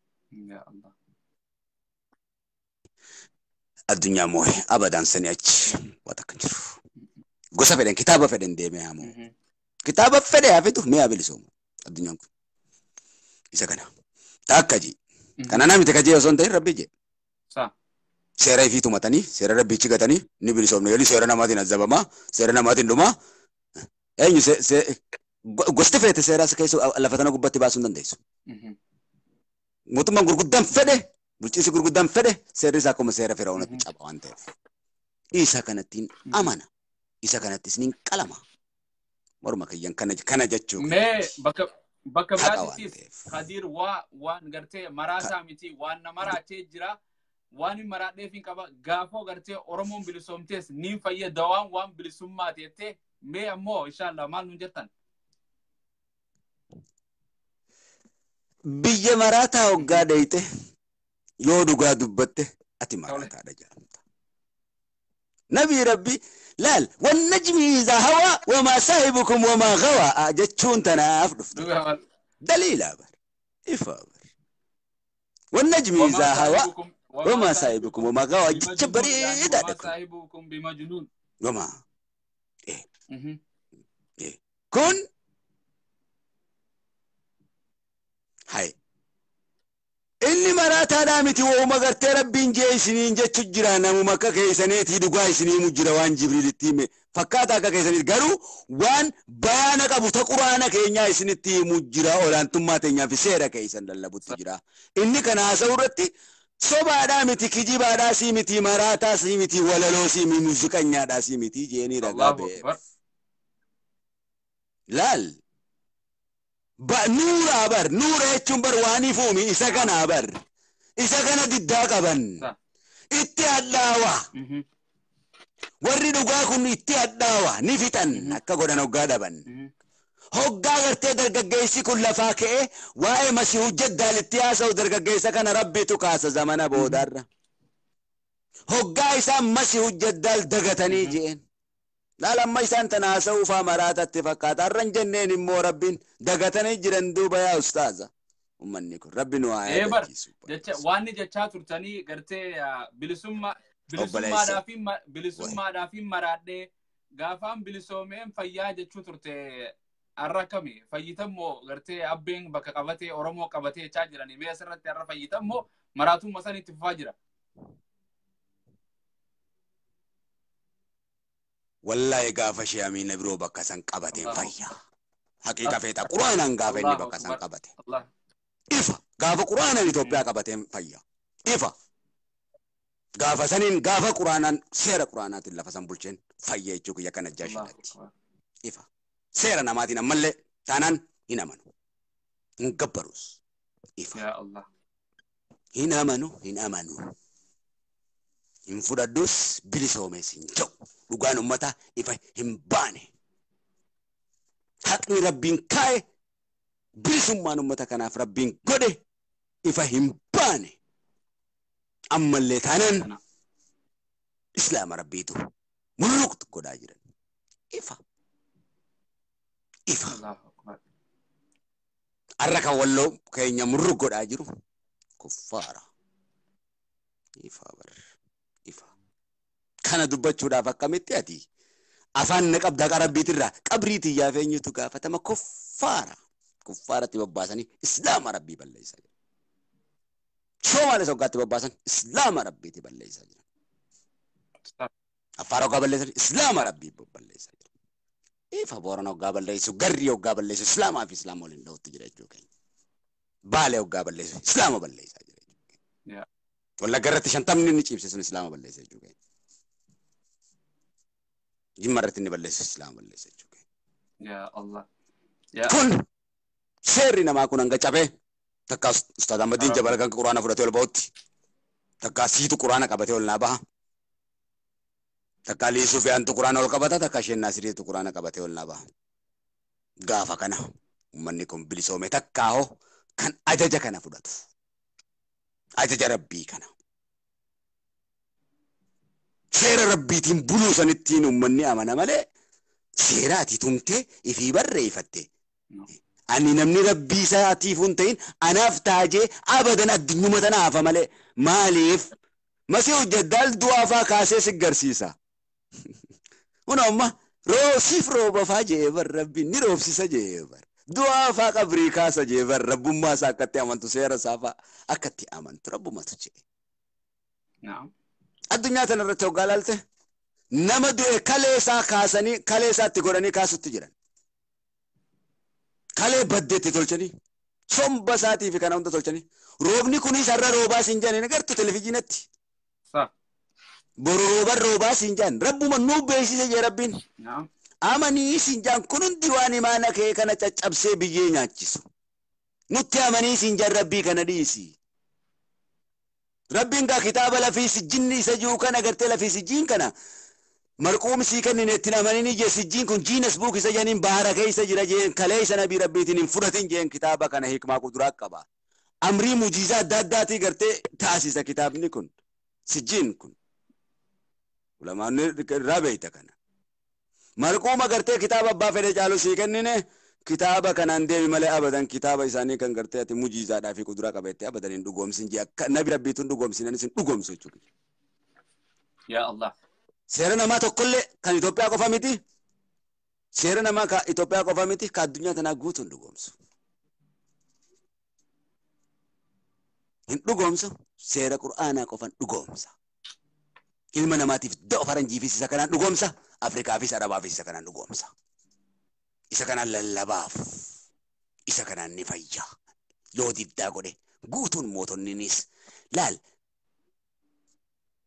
addunyaan moohe abadaan sanii achi waan akka jiru gosa fedhan kitaaba fedhan deemee hamoo kitaaba fedhe hafetu mee haa bilisoomu addunyaan kun isa kana takka jee kana namni takka jee osoo hin ta'in rabbi jee seera ifii tumatanii seera rabbichi gatanii ni bilisoomne yookiin seera namaatiin azabamaa seera namaatiin dhumaa eenyu gosti feete seeraa keessa lafa tana gubbatti baasuu hin dandeessu. Mootummaan gurguddaan fedhe bulchiinsi gurguddaan fedhe seerri isaa akkuma seera firaa'oonatti caba waan ta'eef. Isa kanattiin amana isa kanattis ni qalama. Morma kiyyan kana jechuu. Mee bakka bakka biraattis Khadiir waa waan gartee maraasaa miti waan nama raachee jira. Waan hin maraadheef hin qaba gaafoo gartee Oromoon bilisoomtees niin fayyada waan waan bilisummaa teettee mee ammoo inshallah maal nuun jettan. Biyya maraataa hoggaa deeyte yoo dhugaa dubbatte ati maraataadha jedhamta. Nabii Rabbi laal wannajmi iza hawa wamaa saahibukum wamaa gawaa jechuun tanaaf dhufte. Daliilaa bar ifaa bar. Wannajmi iza hawa وما صاحبكم وما غوا جبري دا وما صاحبكم بمجنون وما ايه ايه كن هاي inni marataa dhaamiti wooma gartee rabbiin jee isiniin jechu jira namuma akka keessaniitii dhugaa isinii mujjira waan jibriilitti hime fakkaata akka keessaniiti garuu waan bayaana qabu ta quraana keenyaa isinitti himu jira olaantummaa teenyaa fi seera keessan lallabutti jira inni kana haasa'u irratti sobaadhaa miti kijibaadhaa sii miti maraataa sii miti walaloo sii miti muuziqanyaadhaa sii miti jeenii ragaa ba'e laal ba nuura bar nuura jechuun bar waanii fuumi isa kana bar isa kana diddaa qaban itti hadhaawa warri dhugaa kun itti hadhaawa ni fixan akka godhan hoggaa dhaban hoggaa gartee dargaggeessi kun lafaa ka'e waa'ee masiihuu jaddaalitti haasa'u dargaggeessa kana rabbitu kaasa zamana boodarra hoggaa isaan masiihuu jaddaal dagatanii jeen laal amma isaan tana haasa'uu faa maraatatti fakkaata har'an jenneen immoo rabbiin dagatanii jiran duuba yaa ustaaza ummanni kun rabbi nu haa yaadachiisu waan jechaa turtanii gartee bilisummaa bilisummaadhaaf bilisummaadhaaf maraadhee gaafaan bilisoomeen fayyaa jechuu turte arrakami fayyitammoo gartee abbeen bakka qabatee oromoo qabatee jechaa jiranii mee asirratti arra fayyitammoo maraatummaa san itti fufaa jira wallahi gaafa shee amiina biroo bakka san qabateen fayyaa haqiiqa feeta quraanaan gaafa inni bakka san qabate ifa gaafa quraanaan Itoophiyaa qabateen fayyaa ifa gaafa saniin gaafa quraanaan seera quraanaatiin lafa san bulcheen fayyaa jechuu kiyya kana jaashidatti ifa seera namaatiin ammallee taanaan hin amanu hin gabbarus ifa yaa Allah hin amanu hin amanu hin fudhadhus bilisoomees hin ta'u dhugaan ummata ifa hin baane haqni rabbiin kaa'e bilisummaan ummata kanaaf rabbiin godhe ifa hin baane ammallee taanaan islaama rabbiitu mulluqtu godhaa jiran ifa ifa arra kan walloo keenya murruq godhaa jiru kuffaara ifa bar ifa kana dubbachuudhaaf akkamitti ati afaan na qabdaa qarabbiitirraa qabriitii yaafeenyutu gaafatama kuffaara kuffaaratti babbaasanii islaama rabbii balleessaa jiru Somaalee soggaatti babbaasan islaama rabbiitti balleessaa jiran affaar hoggaa balleessan islaama rabbii balleessaa jiran ifa booran hoggaa balleessu garri hoggaa balleessu islaamaa fi islaama waliin dhawutti jira jechuu keenya baalee hoggaa balleessu islaama balleessaa jira jechuu keenya wallagga irratti shantamni inni ciibse sun islaama balleessa jechuu keenya jimma irratti inni balleessu islaama balleessa jechuu keenya yaa Allah kun seerri namaa kun hanga cabee takka ustaad Ahmadiin Jabal kan quraana fudhatee ol ba'utti takka siitu quraana qabatee ol naa baha takka liisuu fi antu quraana ol qabata takka isheen naasiriitu quraana qabatee ol naa baha gaafa kana ummanni kun bilisoome takkaa hoo kan ajaja kana fudhatu ajaja rabbii kana seera rabbiitiin buluu sanittiin ummanni amana malee seeraati tumtee ifii barreeffatte ani namni rabbii isaatiif hin ta'in anaaf taajee abadan addunyuma tanaafa malee maaliif masiihu jaddaal du'aafaa kaasee si garsiisa hunamma roosiif roobafaa jeebar rabbiin ni roobsisa jeebar du'aafaa qabrii kaasa jeebar rabbummaa isaa akkatti amantu seera isaafaa akkatti amantu rabbumatu jee addunyaa tana irratti hoggaa laalte nama du'e kalee isaa kaasanii kalee isaatti godhanii kaasutti jiran kalee baddeetti tolchanii somba isaatii fi kana hunda tolchanii roobni kunis har'a roobaa siin jedhan agartu televiziinatti boru rooban roobaa siin jedhan rabbuma nuu beeksise jee rabbiin amanii siin jedhan kun hundi waan imaana kee kana caccabsee biyyee nyaachisu nutti amanii siin jedhan rabbii kana dhiisi rabbiin gaa kitaaba lafii sijjinni isa jiru kana agartee lafii sijjiin kana marquum sii kanneen itti namanini je sijjiin kun jiinas buuk isa janiin bahara keessa jira jeen kalee isa nabii rabbiitiin hin fudhatin jeen kitaaba kana hikmaa kuduraa qaba amrii mujiizaa adda addaatii gartee taasisa kitaabni kun sijjiin kun ulamaanni irraa beeyta kana marquum agartee kitaaba abbaa fedhe caalu sii kennine kitaaba kanaan deemi malee abadan kitaaba isaanii kan gartee ati mujiizaadhaa fi kuduraa qabeettee abadan hin dhugoomsin jee akka nabii rabbiituun dhugoomsinanis hin dhugoomsu jechuudha yaa Allah seera namaa tokkollee kan Itoophiyaa qofa miti seera namaa ka Itoophiyaa qofa miti ka addunyaa tanaa guutuun dhugoomsu hin dhugoomsu seera qur'aanaa qofan dhugoomsa ilma namaatiif da'o faranjiifis isa kanaan dhugoomsa Afrikaafis Arabaafis isa kanaan dhugoomsa isa kanaan lallabaaf isa kanaan ni fayya yoo diddaa godhe guutuun mootonninis laal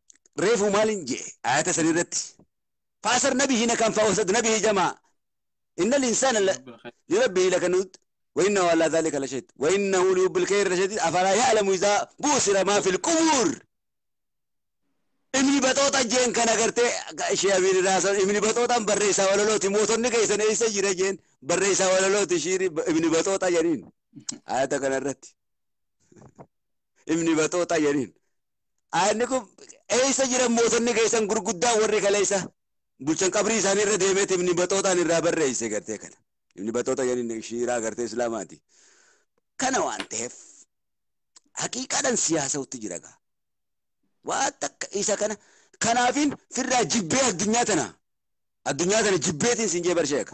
ريفو مالين جي آيات سنيرت فاسر نبيه نكان فوسد نبيه جماع إن الإنسان لربه لكنود وإنه على ذلك لشهيد وإنه لحب الخير لشديد أفلا يعلم إذا بوسر ما في القبور إمني بطوطا جين كان قرتي شيابين الناس إمني بطوطا بريسا ولا لوتي موتون كيسن إيسا جيرا جين بريسا ولا لوتي شيري إمني بطوطا جنين آية كان الرتي إمني بطوطا جنين آية نكو إيسا جيرا موتون كيسن قرقودا ورّي كاليسا بلشان قبري ساني رديمت إمني بطوطا نرى بريسا قرتي كان إمني بطوطا جنين شيرا قرتي إسلاماتي كان وانتهف حقيقة سياسة وتجرقا واتك إيسا كان كنافين في الرا جبه الدنيا تنا الدنيا تنا جبهتين سنجي برشيك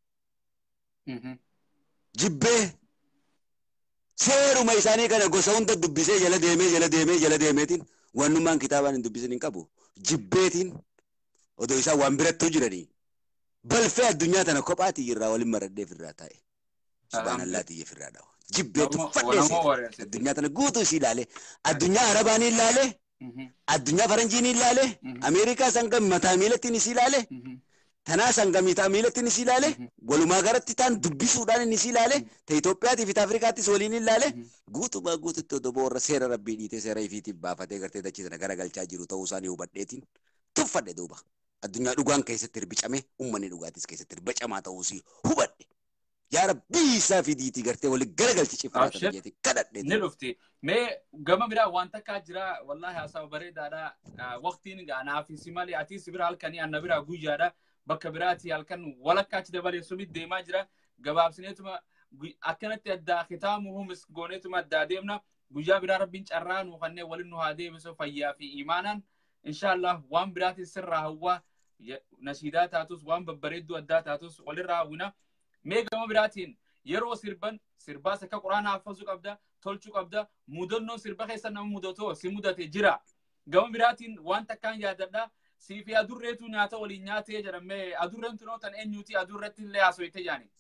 جبه سيرو ميساني كان غوسون دبيسه جلا ديمي جلا ديمي جلا ديمتين وانو مان كتابان دبيسين كابو جبهتين ودو إيسا وانبرت تجرني بل في الدنيا تنا كوباتي يرا ولي مرد في الرا تاي سبحان الله تيجي في الرا داو جبهت فدس الدنيا تنا غوتو سيلاله الدنيا عرباني لاله الدنيا فرنجيني لاله أمريكا سانغام متاميلتي نسيلاله تنا سانغام متاميلتي نسيلاله ولما غرت تان دبي سودان نسيلاله تيتوبيا تي في أفريقيا تي سوليني لاله غوتو با غوتو تدبور سير ربي دي تي سير في تي بافته غرتي دچي نغرا غلچا جيرو توساني وبديتين تفد دوبا الدنيا دوغان كيس تربيچامي امني دوغاتيس كيس تربچما توسي هوبد يا ربي سافي ديتي غرتي ولي غلغل تشفرات بيتي كدد نلفتي مي غما بيرا وانتا كاجرا والله اسا بريدا دا وقتين غانا في سيمالي اتي سبر هلكني ان بيرا غوجادا بكبراتي هلكن ولا كاج دبل سميت ديما جرا غباب سنيتما اكنت ادا ختامهم مسغونيتما داديمنا غوجا بيرا ربين چران وخني ولنو هادي بس فيا في ايمانا ان شاء الله وان براتي سر هو نشيدات اتوس وان ببريدو ادات اتوس ولراونا ميغا مبراتين يرو سربن سرباسا كقران حفظو قبدا تولچو قبدا مودنو سربا خيسن مودتو سمودت جرا غم براتين وانت كان ياددا سيفي ادوريتو نياتا ولي نياتي جرمي ادورنتو نو تن انيوتي ادورتين لي اسويته يعني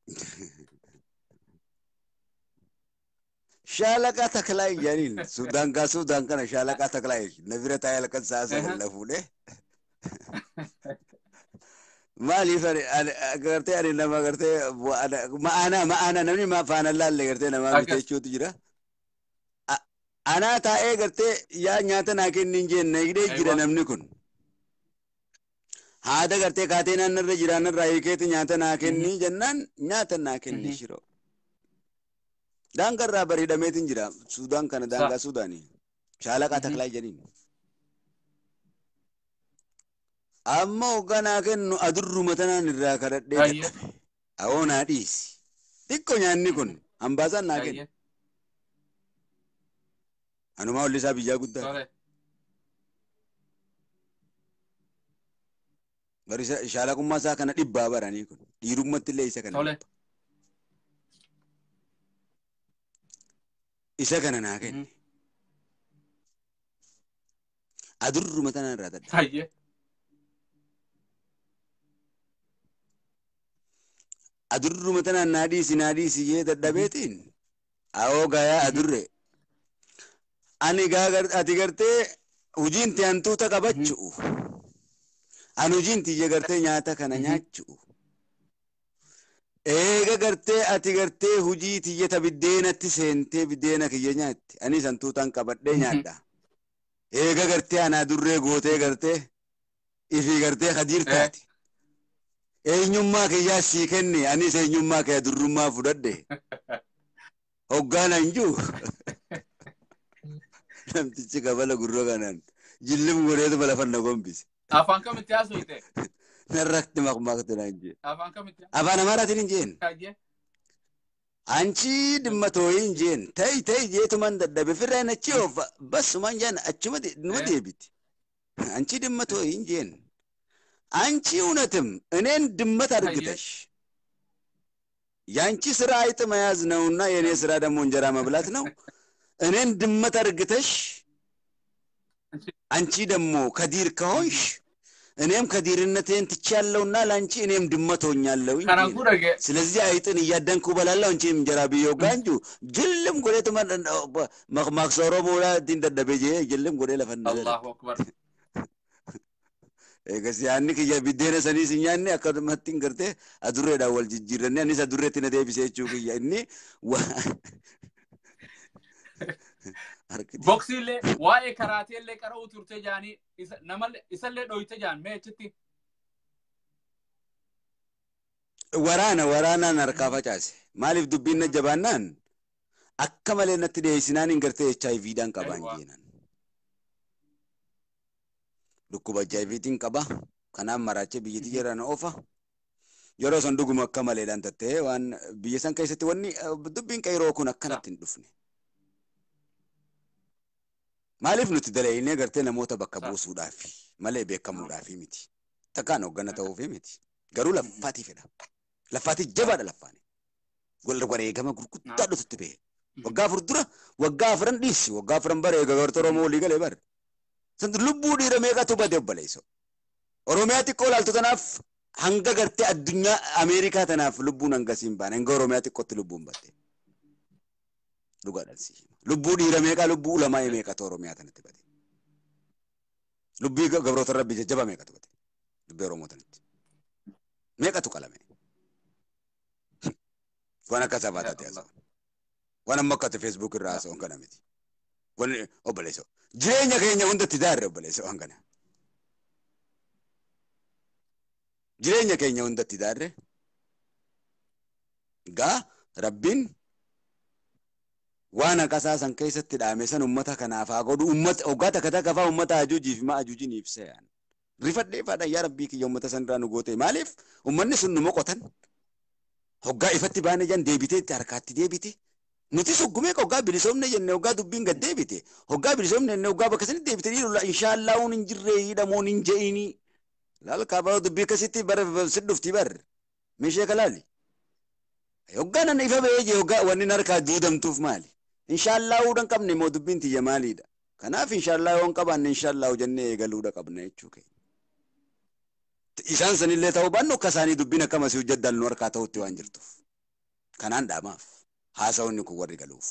شالكا تكلاي جانين سودان كا سودان كان شالكا تكلاي نبرتا يلكن ساسا لفوله مالي فري أقرتي أنا نما قرتي ما أنا ما أنا نمني ما فان الله اللي قرتي نما قرتي شو تجرا أنا تاء قرتي يا نياتا ناكين نينجي نيجي جرا نمني كون هذا قرتي كاتين أن الرجال الرأي كيت نياتا ناكين ني جنان نياتا ناكين نشرو دان كرر بري دميتين جرا سودان كان دان كا سوداني شالا كاتكلاي جنين أما وكان كن أدر متنا نراكر دي أو ناديس تكون يعني كن أم بازان ناكن أنا ما أقول لسه بيجا قدام بريس شالكم ما ساكن دبا براني كن يروم متلي ساكن إسا كان ناكن أدر متنا نراكر أدر مثلا نادي سنادي سيجي تدبيتين أو غايا أدره أني غاغر أتيغرتي وجين تيانتو تكبتشو أنو جين تيجي غرتي نياتا كنا نياتشو إيغا غرتي أتيغرتي وجي تيجي تبدينا تسينتي بدينا كي نيات أني سنتو تنكبت نياتا إيغا غرتي أنا أدره غوتي غرتي إفي غرتي خدير تاتي eenyummaa kiyyaa sii kenne anis eenyummaa kee durrummaa fudhadhe hoggaana hin jiru namtichi kabala gurra kanaan jillim godheetu balafanna gombise afaan kamitti haasofte narratti maqmaqte naan jee afaan kamitti afaan amaaraatiin hin jeen anchi dhimma tooyii hin jeen ta'i ta'i jeetuman dadhabe firreen achi of basumaan jaan achuma numa deebiti anchi dhimma tooyii hin jeen አንቺ እውነትም እኔን ድመት አድርግተሽ ያንቺ ስራ አይጥ መያዝ ነውና የኔ ስራ ደግሞ እንጀራ መብላት ነው እኔን ድመት አድርግተሽ አንቺ ደግሞ ከዲር ከሆንሽ እኔም ከዲርነቴን ትቻለውና ላንቺ እኔም ድመት ሆኛለሁ ስለዚህ አይጥን እያደንኩ በላለው አንቺም እንጀራ ቢዮ ጋንጁ ጅልም ጎዴት ማክማክሰሮ ሞላ ዲንደደበጄ ጅልም ጎዴ ለፈና አላሁ አክበር Egaa siyaanni kiyya biddeena sanii si nyaanne akkanumatti hin gartee adurreedhaan wal jijjiirranne anis adurreetti na deebisee jechuu kiyya inni boksiillee waa'ee karaateellee qara'uu turte jaanii namallee isallee dhoyte jaan mee achitti. Waraana waraanaan harkaa facaase maaliif dubbiin na jabaannaan akka malee natti dhiyeessinaan hin gartee H I V dhaan qabaan jeenan. Dhukkuba H I V tiin qaba kanaaf maraachee biyyatti jiran oofa. Yeroo san dhuguma akka maleedhaan tattee waan biyya san keessatti wanni dubbiin qayroo kun akkanatti hin dhufne. Maaliif nuti dalaynee gartee namoota bakka buusuudhaaf malee beekamuudhaaf miti. Takkaan hoggana ta'uuf miti. Garuu laffaatii fedha. Laffaatii jabaadha laffaani. Wal wareegama gurguddaa dhututti ba'e. Waggaa afur dura waggaa afuran dhiisi waggaa afuran bare gagarta Oromoo olii galee bare. San lubbuu dhiira meeqatu bade obboleessa. Oromiyaa xiqqoo laaltu tanaaf hanga gartee addunyaa Ameerikaa tanaaf lubbuun hangasiin baane hanga Oromiyaa xiqqootti lubbuun batte. Dhugaadhaan si hima. Lubbuu dhiira meeqaa lubbuu ulamaa meeqatu Oromiyaa tanatti bade. Lubbii gabroota rabbi jajjaba meeqatu bade. Dubbii Oromoo tanatti. Meeqatu qalame. Waan akka sabataa ta'e asoo. Waan amma akka Facebook irraa asoo kana miti. Waan obboleessa. Jireenya keenya hundatti daarre obboleessa waan kana. Jireenya keenya hundatti daarre. Gaa rabbiin waan akkasaa san keessatti dhaame san ummata kanaaf haa godhu ummata hoggaa takka takka fa'aa ummata hajuujiif ma hajuujiin ibsee yaan. Rifadhee faadha yaa rabbii kiyya ummata san irraa nu goote maaliif ummanni sun nu moqotan hoggaa ifatti baane jan deebitee itti harkaatti deebite nuti suggumee hoggaa bilisoomne jenne hoggaa dubbiin gad deebite hoggaa bilisoomne jenne hoggaa bakka sanitti deebite dhiirula inshaallah uun hin jirree hidhamoon hin je'ini laal kaabaa dubbii akkasitti bara sidhufti bar meeshee kalaali hoggaa nan ifa ba'ee jee hoggaa wanni harkaa duudamtuuf maali inshaallah uudhan qabne moo dubbiin tiyya maaliidha kanaaf inshaallah yoon qabaanne inshaallah jennee eegaluudha qabna jechuu keenya. Isaan sanillee ta'uu baannu akka isaanii dubbiin akkamasii hojjetan nu harkaa ta'utti waan jirtuuf. Kanaan dhaamaaf haasa'uun kun warri galuuf.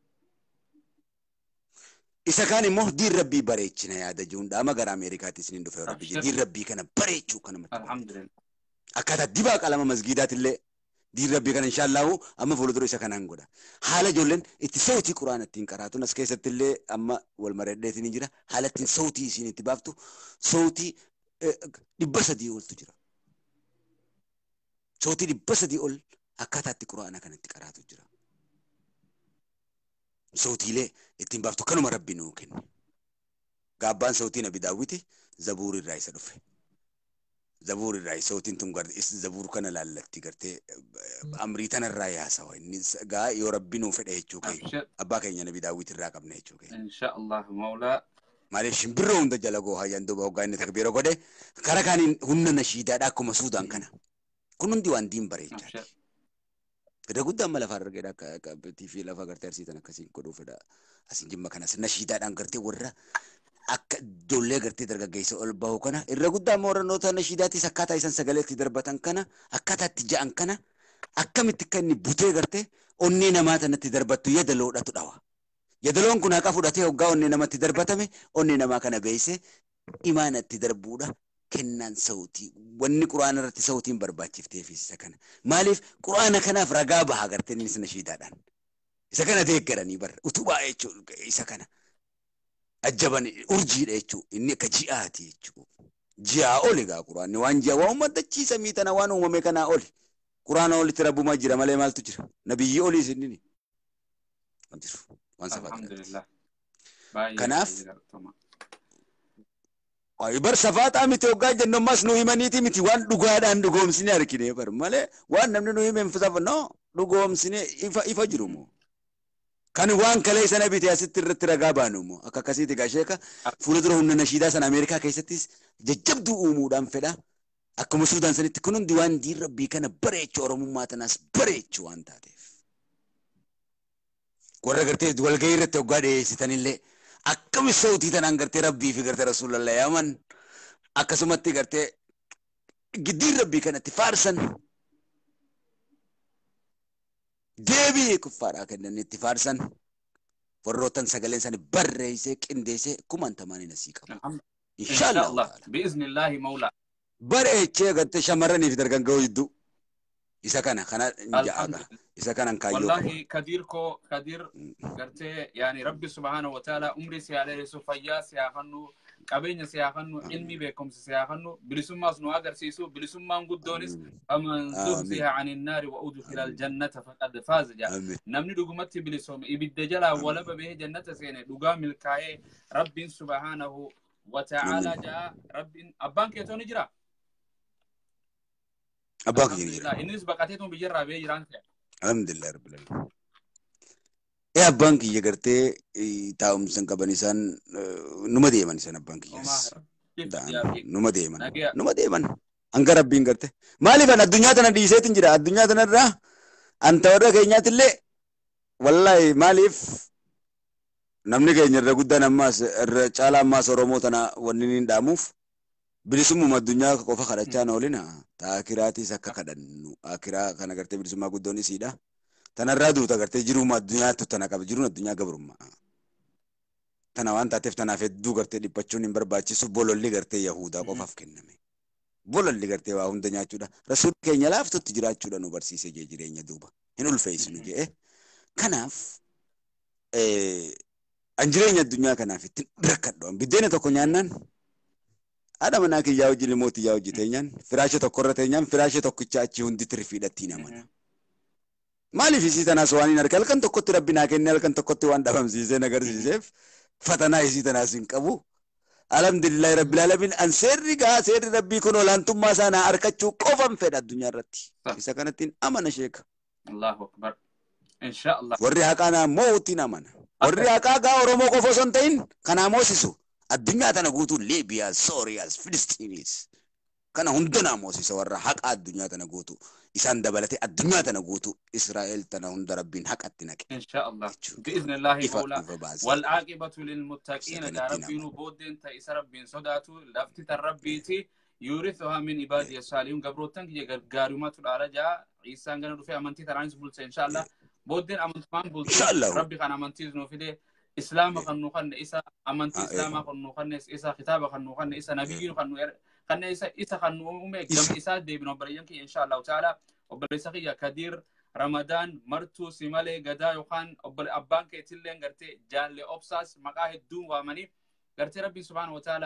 Isa kaan immoo diin rabbii bareechina yaada jiruun dhaama gara Ameerikaatti isiniin dhufe rabbi diin rabbii kana bareechuu kana matti. Akkaataa dibaa qalama masgiidaatillee diin rabbii kana inshaallahu amma fuuldura isa kanaan godha. Haala ijoolleen itti sautii quraana ittiin qaraatuun as keessattillee amma wal maradheetiin jira. Haala ittiin sautii isiin itti baaftu sautii dhibba sadii oltu jira. Sautii dhibba sadii ol akkaataatti quraana kanatti qaraatu jira. Sautiilee ittiin baaftu kanuma rabbi nuu kenne. Gaabbaan sautii nabi daawwiti zabuur irraa isa dhufe. Zabuur irraa sautiin tun gartee zabuur kana laallatti gartee amrii tanarraa yaasawa inni gaa yoo rabbi nuu fedhe jechuu keenya. Abbaa keenya nabi daawwiti irraa qabna jechuu keenya. Inshaallah maulaa. Maaliif shimbirroo hunda jala goohaa jan duuba hoggaa inni takbiira godhe kara kaaniin humna nashiidaadha akkuma suudaan kana. Kun hundi waan diin bareechaati. Fedha guddaa amma lafaa argeedha akka tiifii lafa gartee arsiitan akkasiin godhuu fedha asiin jimma kanas nashiidaadhaan gartee warra akka ijoollee gartee dargaggeessa ol bahu kana irra guddaa amma warra noota nashiidaattis akkaataa isaan sagaleetti darbatan kana akkaataa itti ja'an kana akkamitti akka inni butee gartee onnee namaa tanatti darbattu yadaloodhatu dhawa. Yadaloon kun haqa fudhatee hoggaa onnee namatti darbatame onnee namaa kana beeysee imaanatti darbuudha kennaan sautii wanni quraana irratti sautiin barbaachifteef isa kana maaliif quraana kanaaf ragaa baha gartee innis nashiidaadhaan isa kana deeggaranii bar utubaa jechuu isa kana ajjaban urjiidha jechuu inni akka ji'aati jechuu ji'aa oli gaa quraanni waan ji'a waan ummadachiisa miitana waan uumame kanaa oli quraana olitti rabbumaa jira malee maaltu jira nabiyyi olii isinni jiru. Alhamdulillah. Kanaaf bar safaataa miti hoggaa jennu ammas nu himaniiti miti waan dhugaadhaan dhugoomsine argine bar malee waan namni nu himeen fisaaf no dhugoomsine ifa ifa jiru moo kan waan kalee sana biti asitti irratti ragaa baanu moo akka akkasiiti gaasheeka fuuldura humna nashiidaa sana Ameerikaa keessattis jajjabduu uumuudhaan fedha akkuma Suudaan sanitti kun hundi waan diin rabbii kana bareechuu Oromummaa tanaas bareechuu waan taateef. Warra gartee walgahii irratti hoggaa dhiyeessitanillee akkami sautii tanaan gartee rabbii fi gartee rasuulallah yaaman akkasumatti gartee giddiin rabbii kanatti faarsan deebii kuffaadhaa kennan itti faarsan warrootan sagaleen isaanii barreessee qindeessee kumaan tamaanii nasii qabu. إن إن شاء شاء الله الله تعالى بإذن الله مولى. برئ شيء قد تشمرني في درجان جويدو إذا كان خنا الحمد نجاعة لله. إذا كان كايو والله كديركو كدير قرتي يعني ربي سبحانه وتعالى أمري سيالي سوفيا سياخنو قبين سياخنو علمي بكم سياخنو بلسما سنو أجر سيسو بلسما نقدونس أمن زهزها عن النار وأدخل الجنة فقد فاز جا نمني دغمتي بلسوم إبدجلا ولا به جنة سينه دغام الكاي ربي سبحانه وتعالى جاء ربي أبانك يتوني جرا أبانك الحمد يجري لله إنس بقتهم بجرا بيجران الحمد لله رب العالمين يا بانك يجرتي تاوم سنكبنيسان نمدي من سن بانك يس دان نمدي من نمدي من أنكر ربين قرته مالي فن الدنيا تنا ديسة تنجرا الدنيا تنا را أنت ورا كينيا تلي والله ماليف نمني كينيا رغودا نماس رجالا ما سرومو تنا ونين داموف bilisumuma addunyaa qofa kadhachaa oolina taakiraatis akka kadhannu akiraa kana gartee bilisummaa guddoon isiidha tanarraa duuta gartee jiruma addunyaatti tana qaba jiruun addunyaa gabrummaa tana waan taateef tanaaf hedduu gartee dhiphachuun hin barbaachisu bololli gartee yahudaa qofaaf kenname bololli gartee waa hunda nyaachuudha rasuulli keenya laaftutti jiraachuudha nu barsiisee jee jireenya duuba hin ulfeessinu jee kanaaf an jireenya addunyaa kanaaf ittiin rakkadhu biddeena tokko nyaannaan ada mana kiyya wajjin mootii yaa hojii teenyaan firaasha tokko irra teenyaan firaasha tokkicha achi hundi tirfiidhatti namana maaliif isii tanaas waan hin arge halkan tokkotti rabbi naa kenne halkan tokkotti waan dhabamsiisee nagarsiiseef fatanaa isii tanaas hin qabu alhamdulillahi rabbil alamin an seerri gaa seerri rabbii kun olaantummaa isaa naa arkachuu qofan fedha addunyaa irratti isa kanattiin amana sheeka Allahu akbar insha Allah warri haqaa naa mootiin amana warri haqaa gaa oromoo qofa osoo hin ta'in kanaa moosisu الدنيا تنا قوتو ليبيا سوريا فلسطينيس كان هندنا موسى ورا حق الدنيا تنا قوتو إسان دبلتي الدنيا تنا قوتو إسرائيل تنا هند ربين حق التناك إن شاء الله بإذن الله مولى والعاقبة للمتقين يا ربي نبودن تيس ربين صداتو لفتت الربيتي يورثها من عبادي الصالحين قبروتن كي غاريمات الارجا عيسى غن دفع امنتي ترانس بولس ان شاء الله بودن امنتمان بولس ربي كان امنتي نو في إسلام خنو خن إسا أمانتي إسلام خنو خن إسا خطاب خنو خن إسا نبي خنو خن إسا إسا خنو أمي جم إسا دي بنو بريان كي إن شاء الله تعالى وبريسا كي كدير رمضان مرتو سمالي غدا يخان وبر أبان كي تلين غرتي جان لأبساس مقاهد دون وامني غرتي ربي سبحانه وتعالى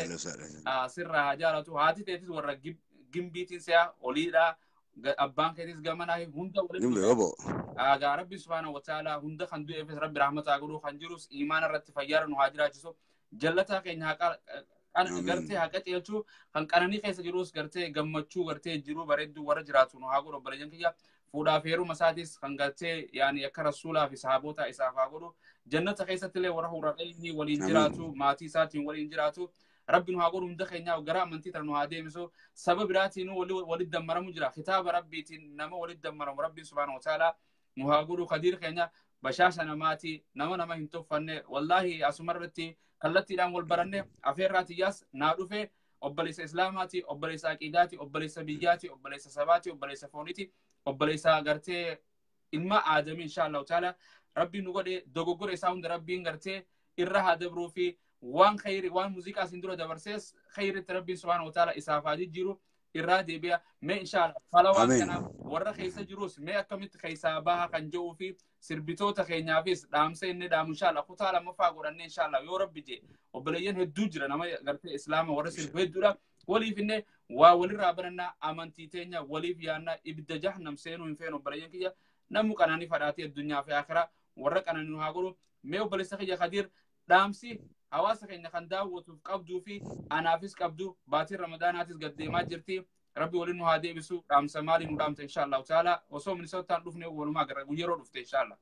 سر هجارته هاتي تيتي ورا جنبيتين سيا وليدا أبان كيس جمانا هي هندا ولد أجا ربي سبحانه وتعالى هندا خندو إفس ربي رحمة أقوله خنجروس إيمان الرت فجار نهاجر أجسو جلتها كإن هكا أنا قرتي هكا تيجو خن كأنني كيس جروس قرتي جمّتشو قرتي جرو بريدو ورا جراتو نهاجر وبرجن كيا فودا فيرو مسادس خن قرتي يعني يكر رسولا في صحابوتا إسحاق أقوله جنة كيس تلي ورا هو رقيني ولين جراتو ماتي ساتين ولين جراتو ربي نهاجر من دخلنا وجرا من تيتر نهادي مسو سبب راتي نو ولي ولد دمر مجرا خطاب ربي تين نما ولد دمر ربي سبحانه وتعالى نهاجر قدير خينا بشاشة نماتي نما نما هنتو فنّ والله أسمرتي كلتي دام والبرنة أفير راتي ياس نادوفه أبليس إسلاماتي أبليس عقيداتي أبليس بيجاتي أبليس سباتي أبليس فونيتي أبليس غرتي إنما آدم إن شاء الله تعالى ربي نقول دوغور إساوند ربي غرتي إرها دبرو في وان خير وان موسيقى سندرو دبرسيس خير ربي سبحانه وتعالى إسافادي جيرو إرادي بيا ما إن شاء الله فلوان كنا ورا خيسة جروس ما أكملت خيسة باها كان جو في سربتو تخينيا فيس دام سين دام إن شاء الله خطالة مفاقور إن شاء الله يا رب جي وبلين هدوجرا نما قرت إسلام ورسل هدورا ولي فينه وولي رابرنا أمانتي تينيا ولي فيانا إبدا جهنم سينو إنفينو بريان كيا نمو كناني فراتي الدنيا في آخرة ورا كنا نهاجرو ما وبلسخي يا خدير دامسي حواسك إن خنداو وتفقدوا في أنافس قبضوا باتي رمضان هاتس قديمات جرتي ربي ولينو هادي بسو رام سمالي ندامت إن شاء الله تعالى وصوم من سوتان رفني ولما قرر ويرو رفت إن شاء الله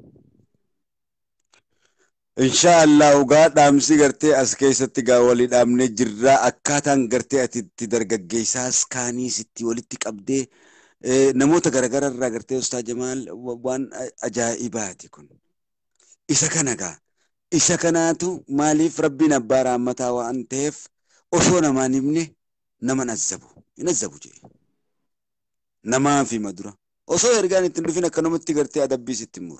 إن شاء الله وقاد أمسي قرتي أسكيسة تقاولي دامني جرا أكاتان قرتي أتدرق جيساس كاني ستي ولدتك أبدي نموت قرقر الرا قرتي أستاذ جمال وان أجائباتي كن إسا كنقا إسا كناتو ماليف ربنا بارا متا وأنتيف أصونا ما نبني نما نزبو ينزبو جي نما في مدرة أصو يرغاني تنرفين كنومتي قرتي أدبي ستمور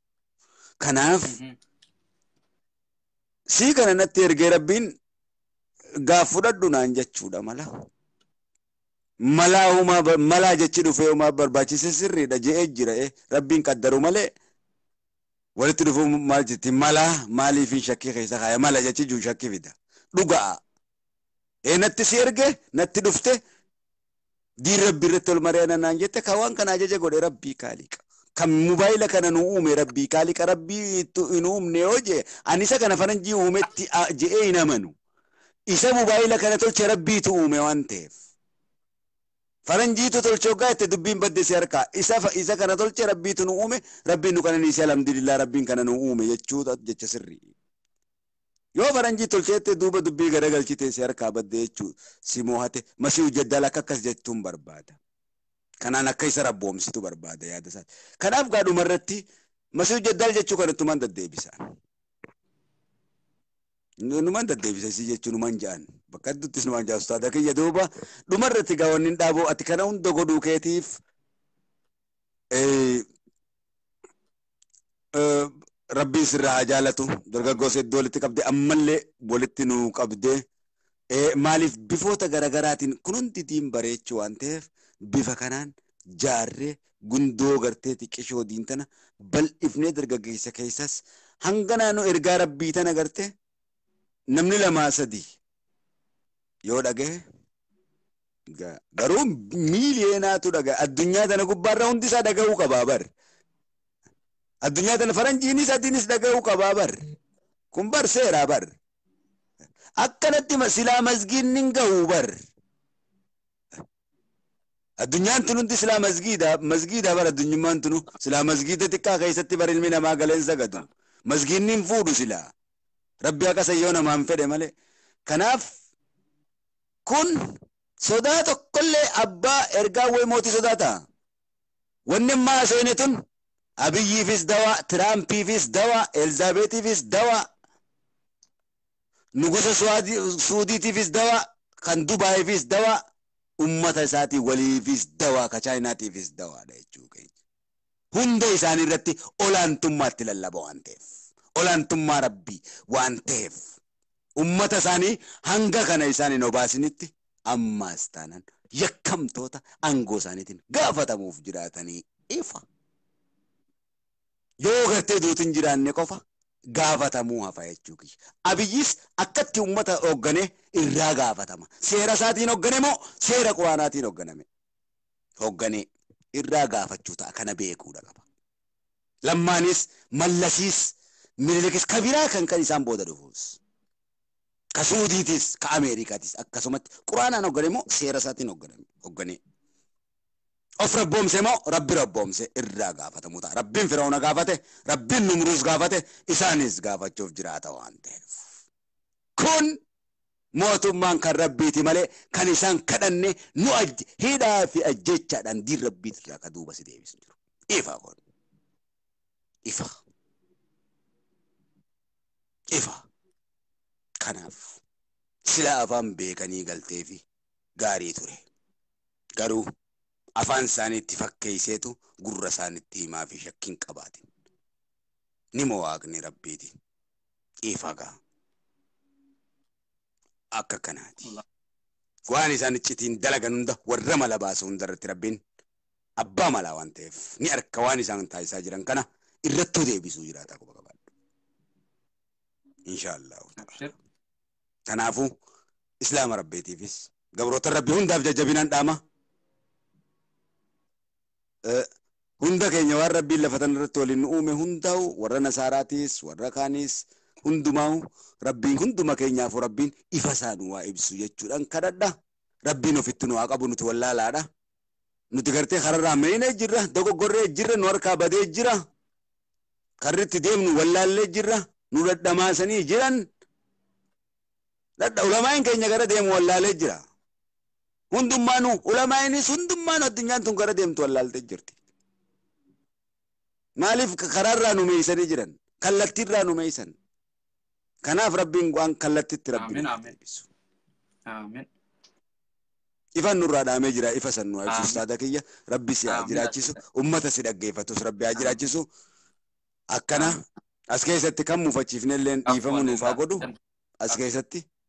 كناف سي كان نتي يرغي ربين gaafudhadhu naan jechuudha mala. Malaa uumaa malaa jechi dhufee uumaa barbaachise sirriidha je'ee jira rabbiin qaddaru malee walitti dhufuu maal jetti malaa maaliif shakkii keessa kaaya mala jechi juu shakkii fida dhugaa ee natti si erge natti dhufte diin rabbii irratti ol mareena naan jette ka waan kana ajaja godhe rabbii kaaliqa kan mobaayila kana nu uume rabbii kaaliqa rabbii nu uumne yoo jee ani isa kana faranjii uumetti je'ee hin amanu isa mobaayila kana tolche rabbiitu uume waan ta'eef. Faranjiitu tolchoo gaa'etti dubbiin badde si harkaa isa isa kana tolche rabbiitu nu uume rabbiin nu kana niisee alhamdulillah rabbiin kana nu uume jechuudha jecha sirrii yoo faranjii tolcheette duuba dubbii garagalchite si harkaa badde jechuu si moohate masiihu jaddal akka akkas jechuun barbaada kanaan akka isa rabboomsitu barbaada yaada isaa kanaaf gaadhuma irratti masiihu jaddal jechuu kanatti man deddeebisa numan deddeebisa si jechuu numan ja'an bakka duttis numan ja'an ustaada kiyya duuba dhuma irratti gaawwanni dhaaboo ati kana hunda godhuu keetiif rabbiin sirraa jaalatu dargaggoota iddoo walitti qabde ammallee walitti nu qabde maaliif bifoota garagaraatiin kun hundi diin bareechuu waan ta'eef bifa kanaan jaarree gundoo gartee xiqqishoo diintana bal'ifnee dargaggeessa keessas hanga naannoo ergaa rabbii tana gartee namni lamaa sadii yoo dhagahe garuu miiliyeenaatu dhagahe addunyaa tana gubbaarra hundi isaa dhagahuu qabaa bar addunyaa tana faranjiinis adiinis dhagahuu qabaa bar kun bar seeraa bar akkanatti silaa masgiidni hin gahuu bar addunyaan tun hundi silaa masgiida masgiida bar addunyummaan tunu silaa masgiida xiqqaa keessatti bar ilmi namaa galeen sagadu masgiidni hin fuudhu silaa rabbi akka sayyoo namaan fedhe malee kanaaf kun sodaa tokkollee abbaa ergaa wayi mootii sodaata wanni ammaa seene tun abiyyiifis dawa tiraampiifis dawa elzaabeetiifis dawa nugusa suudiitiifis dawa kan dubaayiifis dawa ummata isaatii waliifis dawa ka chaayinaatiifis dawaadha jechuu keenya hunda isaanii irratti olaantummaatti lallaba waan ta'eef olaantummaa rabbii waan ta'eef ummata isaanii hanga kana isaanii obaasinitti ammaas taanan yakkamtoota aangoo isaaniitiin gaafatamuuf jiraatanii ifa yoo gartee duutin jiraanne qofa gaafatamuu hafa jechuu kiyya abiyyis akkatti ummata hoggane irraa gaafatama seera isaatiin hoggane moo seera quraanaatiin hogganame hoggane irraa gaafachuu ta'a kana beekuudha qaba lammaanis mallasiis Mililikis kabiraa kan kan isaan booda dhufuus ka suudiitis ka ameerikaatis akkasumatti quraanaan hoggane moo seera isaatiin hoggane of rabboomse moo rabbi rabboomse irraa gaafatamuu ta'a rabbiin firaa'una gaafate rabbiin numruus gaafate isaanis gaafachuuf jiraata waan ta'eef kun mootummaan kan rabbiiti malee kan isaan kadhanne nu hidhaa fi ajjechaadhaan diin rabbiitirraa ka duuba si deebisu jiru ifa kun ifa ifa kanaaf sila afaan beekanii galtee fi gaarii ture garuu afaan isaaniitti fakkeesseetu gurra isaaniitti himaa fi shakkiin qabaatin ni moo waaqni rabbiiti ifagaa akka kanaati waan isaan iccitiin dalagan hunda warra mala baasu hunda irratti rabbiin abbaa malaa waan ta'eef ni arka waan isaan taasisaa jiran kana irrattuu deebisuu jiraata quba qabaadhu inshallah kanaafu islaama rabbiitiifis gabroota rabbii hundaaf jajjabinaan dhaama hunda keenya waan rabbiin lafatan irratti waliin nu uume hundaa'u warra nasaaraatiis warra kaaniis hundumaa'u rabbiin hunduma keenyaaf rabbiin ifa isaanu waa ibsu jechuudhaan kadhadha rabbiin ofitti nu haa qabu nuti wallaalaadha nuti gartee kararraa meeyne jirra dogoggorree jirra nu harkaa badee jira karritti deemnu wallaallee jirra nu dadhamaasanii jiran dadha ulamaan keenya gara deemu wallaalee jira hundummaanu ulamaanis hundummaanu addunyaan tun gara deemtu wallaaltee jirti maaliif karaarraa nu meeysanii jiran kallattiirraa nu meeysan kanaaf rabbiin waan kallattitti rabbiin deebisu amiin ifan nurraa dhaamee jira ifa san nu ibsu ustaada kiyya rabbi si haa jiraachisu ummata si dhaggeeffatus rabbi haa jiraachisu akkana as keessatti kan muufachiifnelleen dhiifamu nuuf haa godhu as keessatti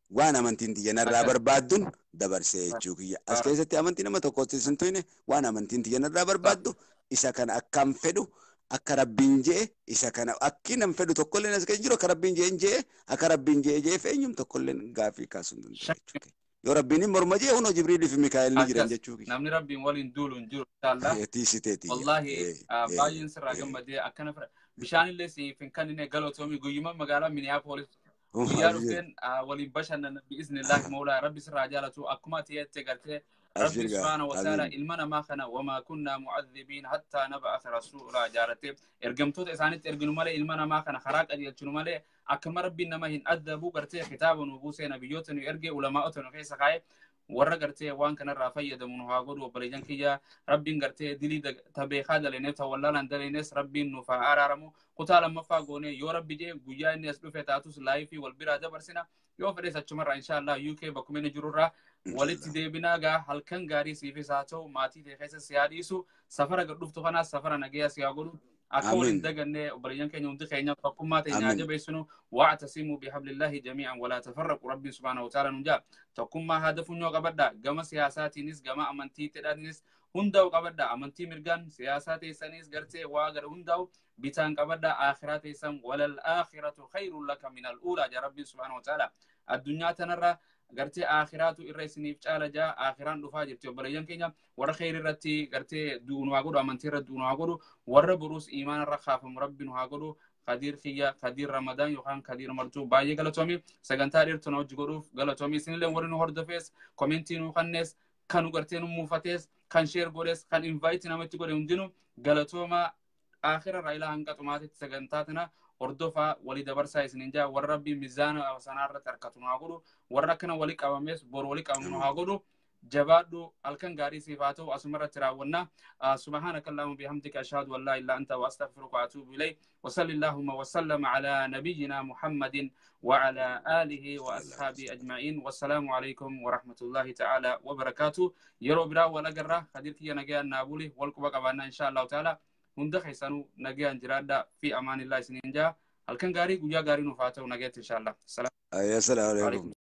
waan amantiin tiyya narraa barbaadduun dabarsee jechuu kiyya. As keessatti amantii nama tokkotti sin tuyne waan amantiin tiyya narraa barbaaddu isa kana akkam fedhu akka rabbiin jee isa kana akki nam fedhu tokkolleen as keessa jiru akka rabbiin jee jee akka rabbiin jee jee feenyum tokkolleen gaafii kaasuun danda'u jechuudha. Yoo rabbiin morma jee hunoo Jibriilii fi Mikaa'el ni jiran jechuudha. Namni rabbiin waliin duulu hin jiru inshallah. Tiisiteeti. Wallahi baay'een sirraa gammadee akkana fira. Bishaan illee siif hin kannine galatoomii guyyuma magaalaa Minneapolis guyyaa dhufteen waliin bashannana bi'iznillaahi moolaa rabbi sirraa jaalatu akkuma tiyyatte gartee ربي سبحانه وتعالى إلمنا ما خنا وما كنا معذبين حتى نبعث رسولا جارته إرجمتوت إسانيت إرجنو ماله إلمنا ما خنا خراج أدي يجنو ماله أكمل ربي نما هن أذبوا قرتي كتاب ونبوسه نبيوتن يرجع علماء تنو في سخاء ورا قرتي وان كنا رافي يدمنو هاقول وبريجان كيا ربي قرتي دلي تبي خاد لينف ولا لندلي ناس ربي نفع أرارمو قتال مفاقوني يو ربي جي جويا الناس بفتاتوس لايفي والبرادة برسنا يو فريس أشمر إن شاء الله يوكي بكمين جرورا ولت ديبناغا هلكن غاري سيفي ساتو ماتي تخيس سياديسو سفر غدفتو خنا سفر نغيا سياغولو اكول دغنه وبريان كنيو دخينا فقما تينا جبيسنو واعتصموا بحبل الله جميعا ولا تفرقوا ربي سبحانه وتعالى نجا تقوم هدف نيو قبدا غما سياساتي نس غما امنتي تدانيس هنداو قبدا امنتي مرغان سياساتي سنيس غرتي واغر هنداو بيتان قبدا اخراتي سم ولا الاخره خير لك من الاولى يا ربي سبحانه وتعالى الدنيا تنرى gartee akhiratu irra isiniif caala jaa akhiran dhufaa jirti obboleeyyan keenya warra khayri irratti gartee duunu haa godhu amantii irratti duunu haa godhu warra burus iimaan irra khaafamu rabbiin haa godhu qadir khiyya qadir ramadan yookaan qadir martuu baay'ee galatoomi sagantaa dheertuu na hojii godhuuf galatoomi isinillee warri nu hordofees komentii nu kannees kan nu gartee nu muufatees kan sheer godhees kan invite namatti godhe hundinu galatooma akhira irraa ilaa hanga xumaatitti sagantaa tana ordofaa walii dabarsaa isinin jaa warra rabbii miizaana sanaarratti harkatu nu haa godhu warra kana walii qabamees bor walii qabamu nu haa godhu jabaadhu halkan gaarii siif haa ta'u asumarratti raawwanna subhaanaka allahumma bihamdika ashhadu an laa ilaaha illa anta wa astaghfiruka wa atuubu ilayk wa salli allahumma wa sallam ala nabiyyina muhammadin wa ala alihi wa ashabihi ajma'in wassalamu alaykum wa rahmatullahi ta'ala wa barakatuh yeroo biraa wal agarra qadir kiyya nagayaan naabuli wal quba qabaanna insha Allah ta'ala hunda keessanuu nagayaan jiraadha fi amaanillahi isiniin jaa halkan gaarii guyyaa gaarii nuuf haa ta'u nagaatti insha Allah. Assalamu alaykum.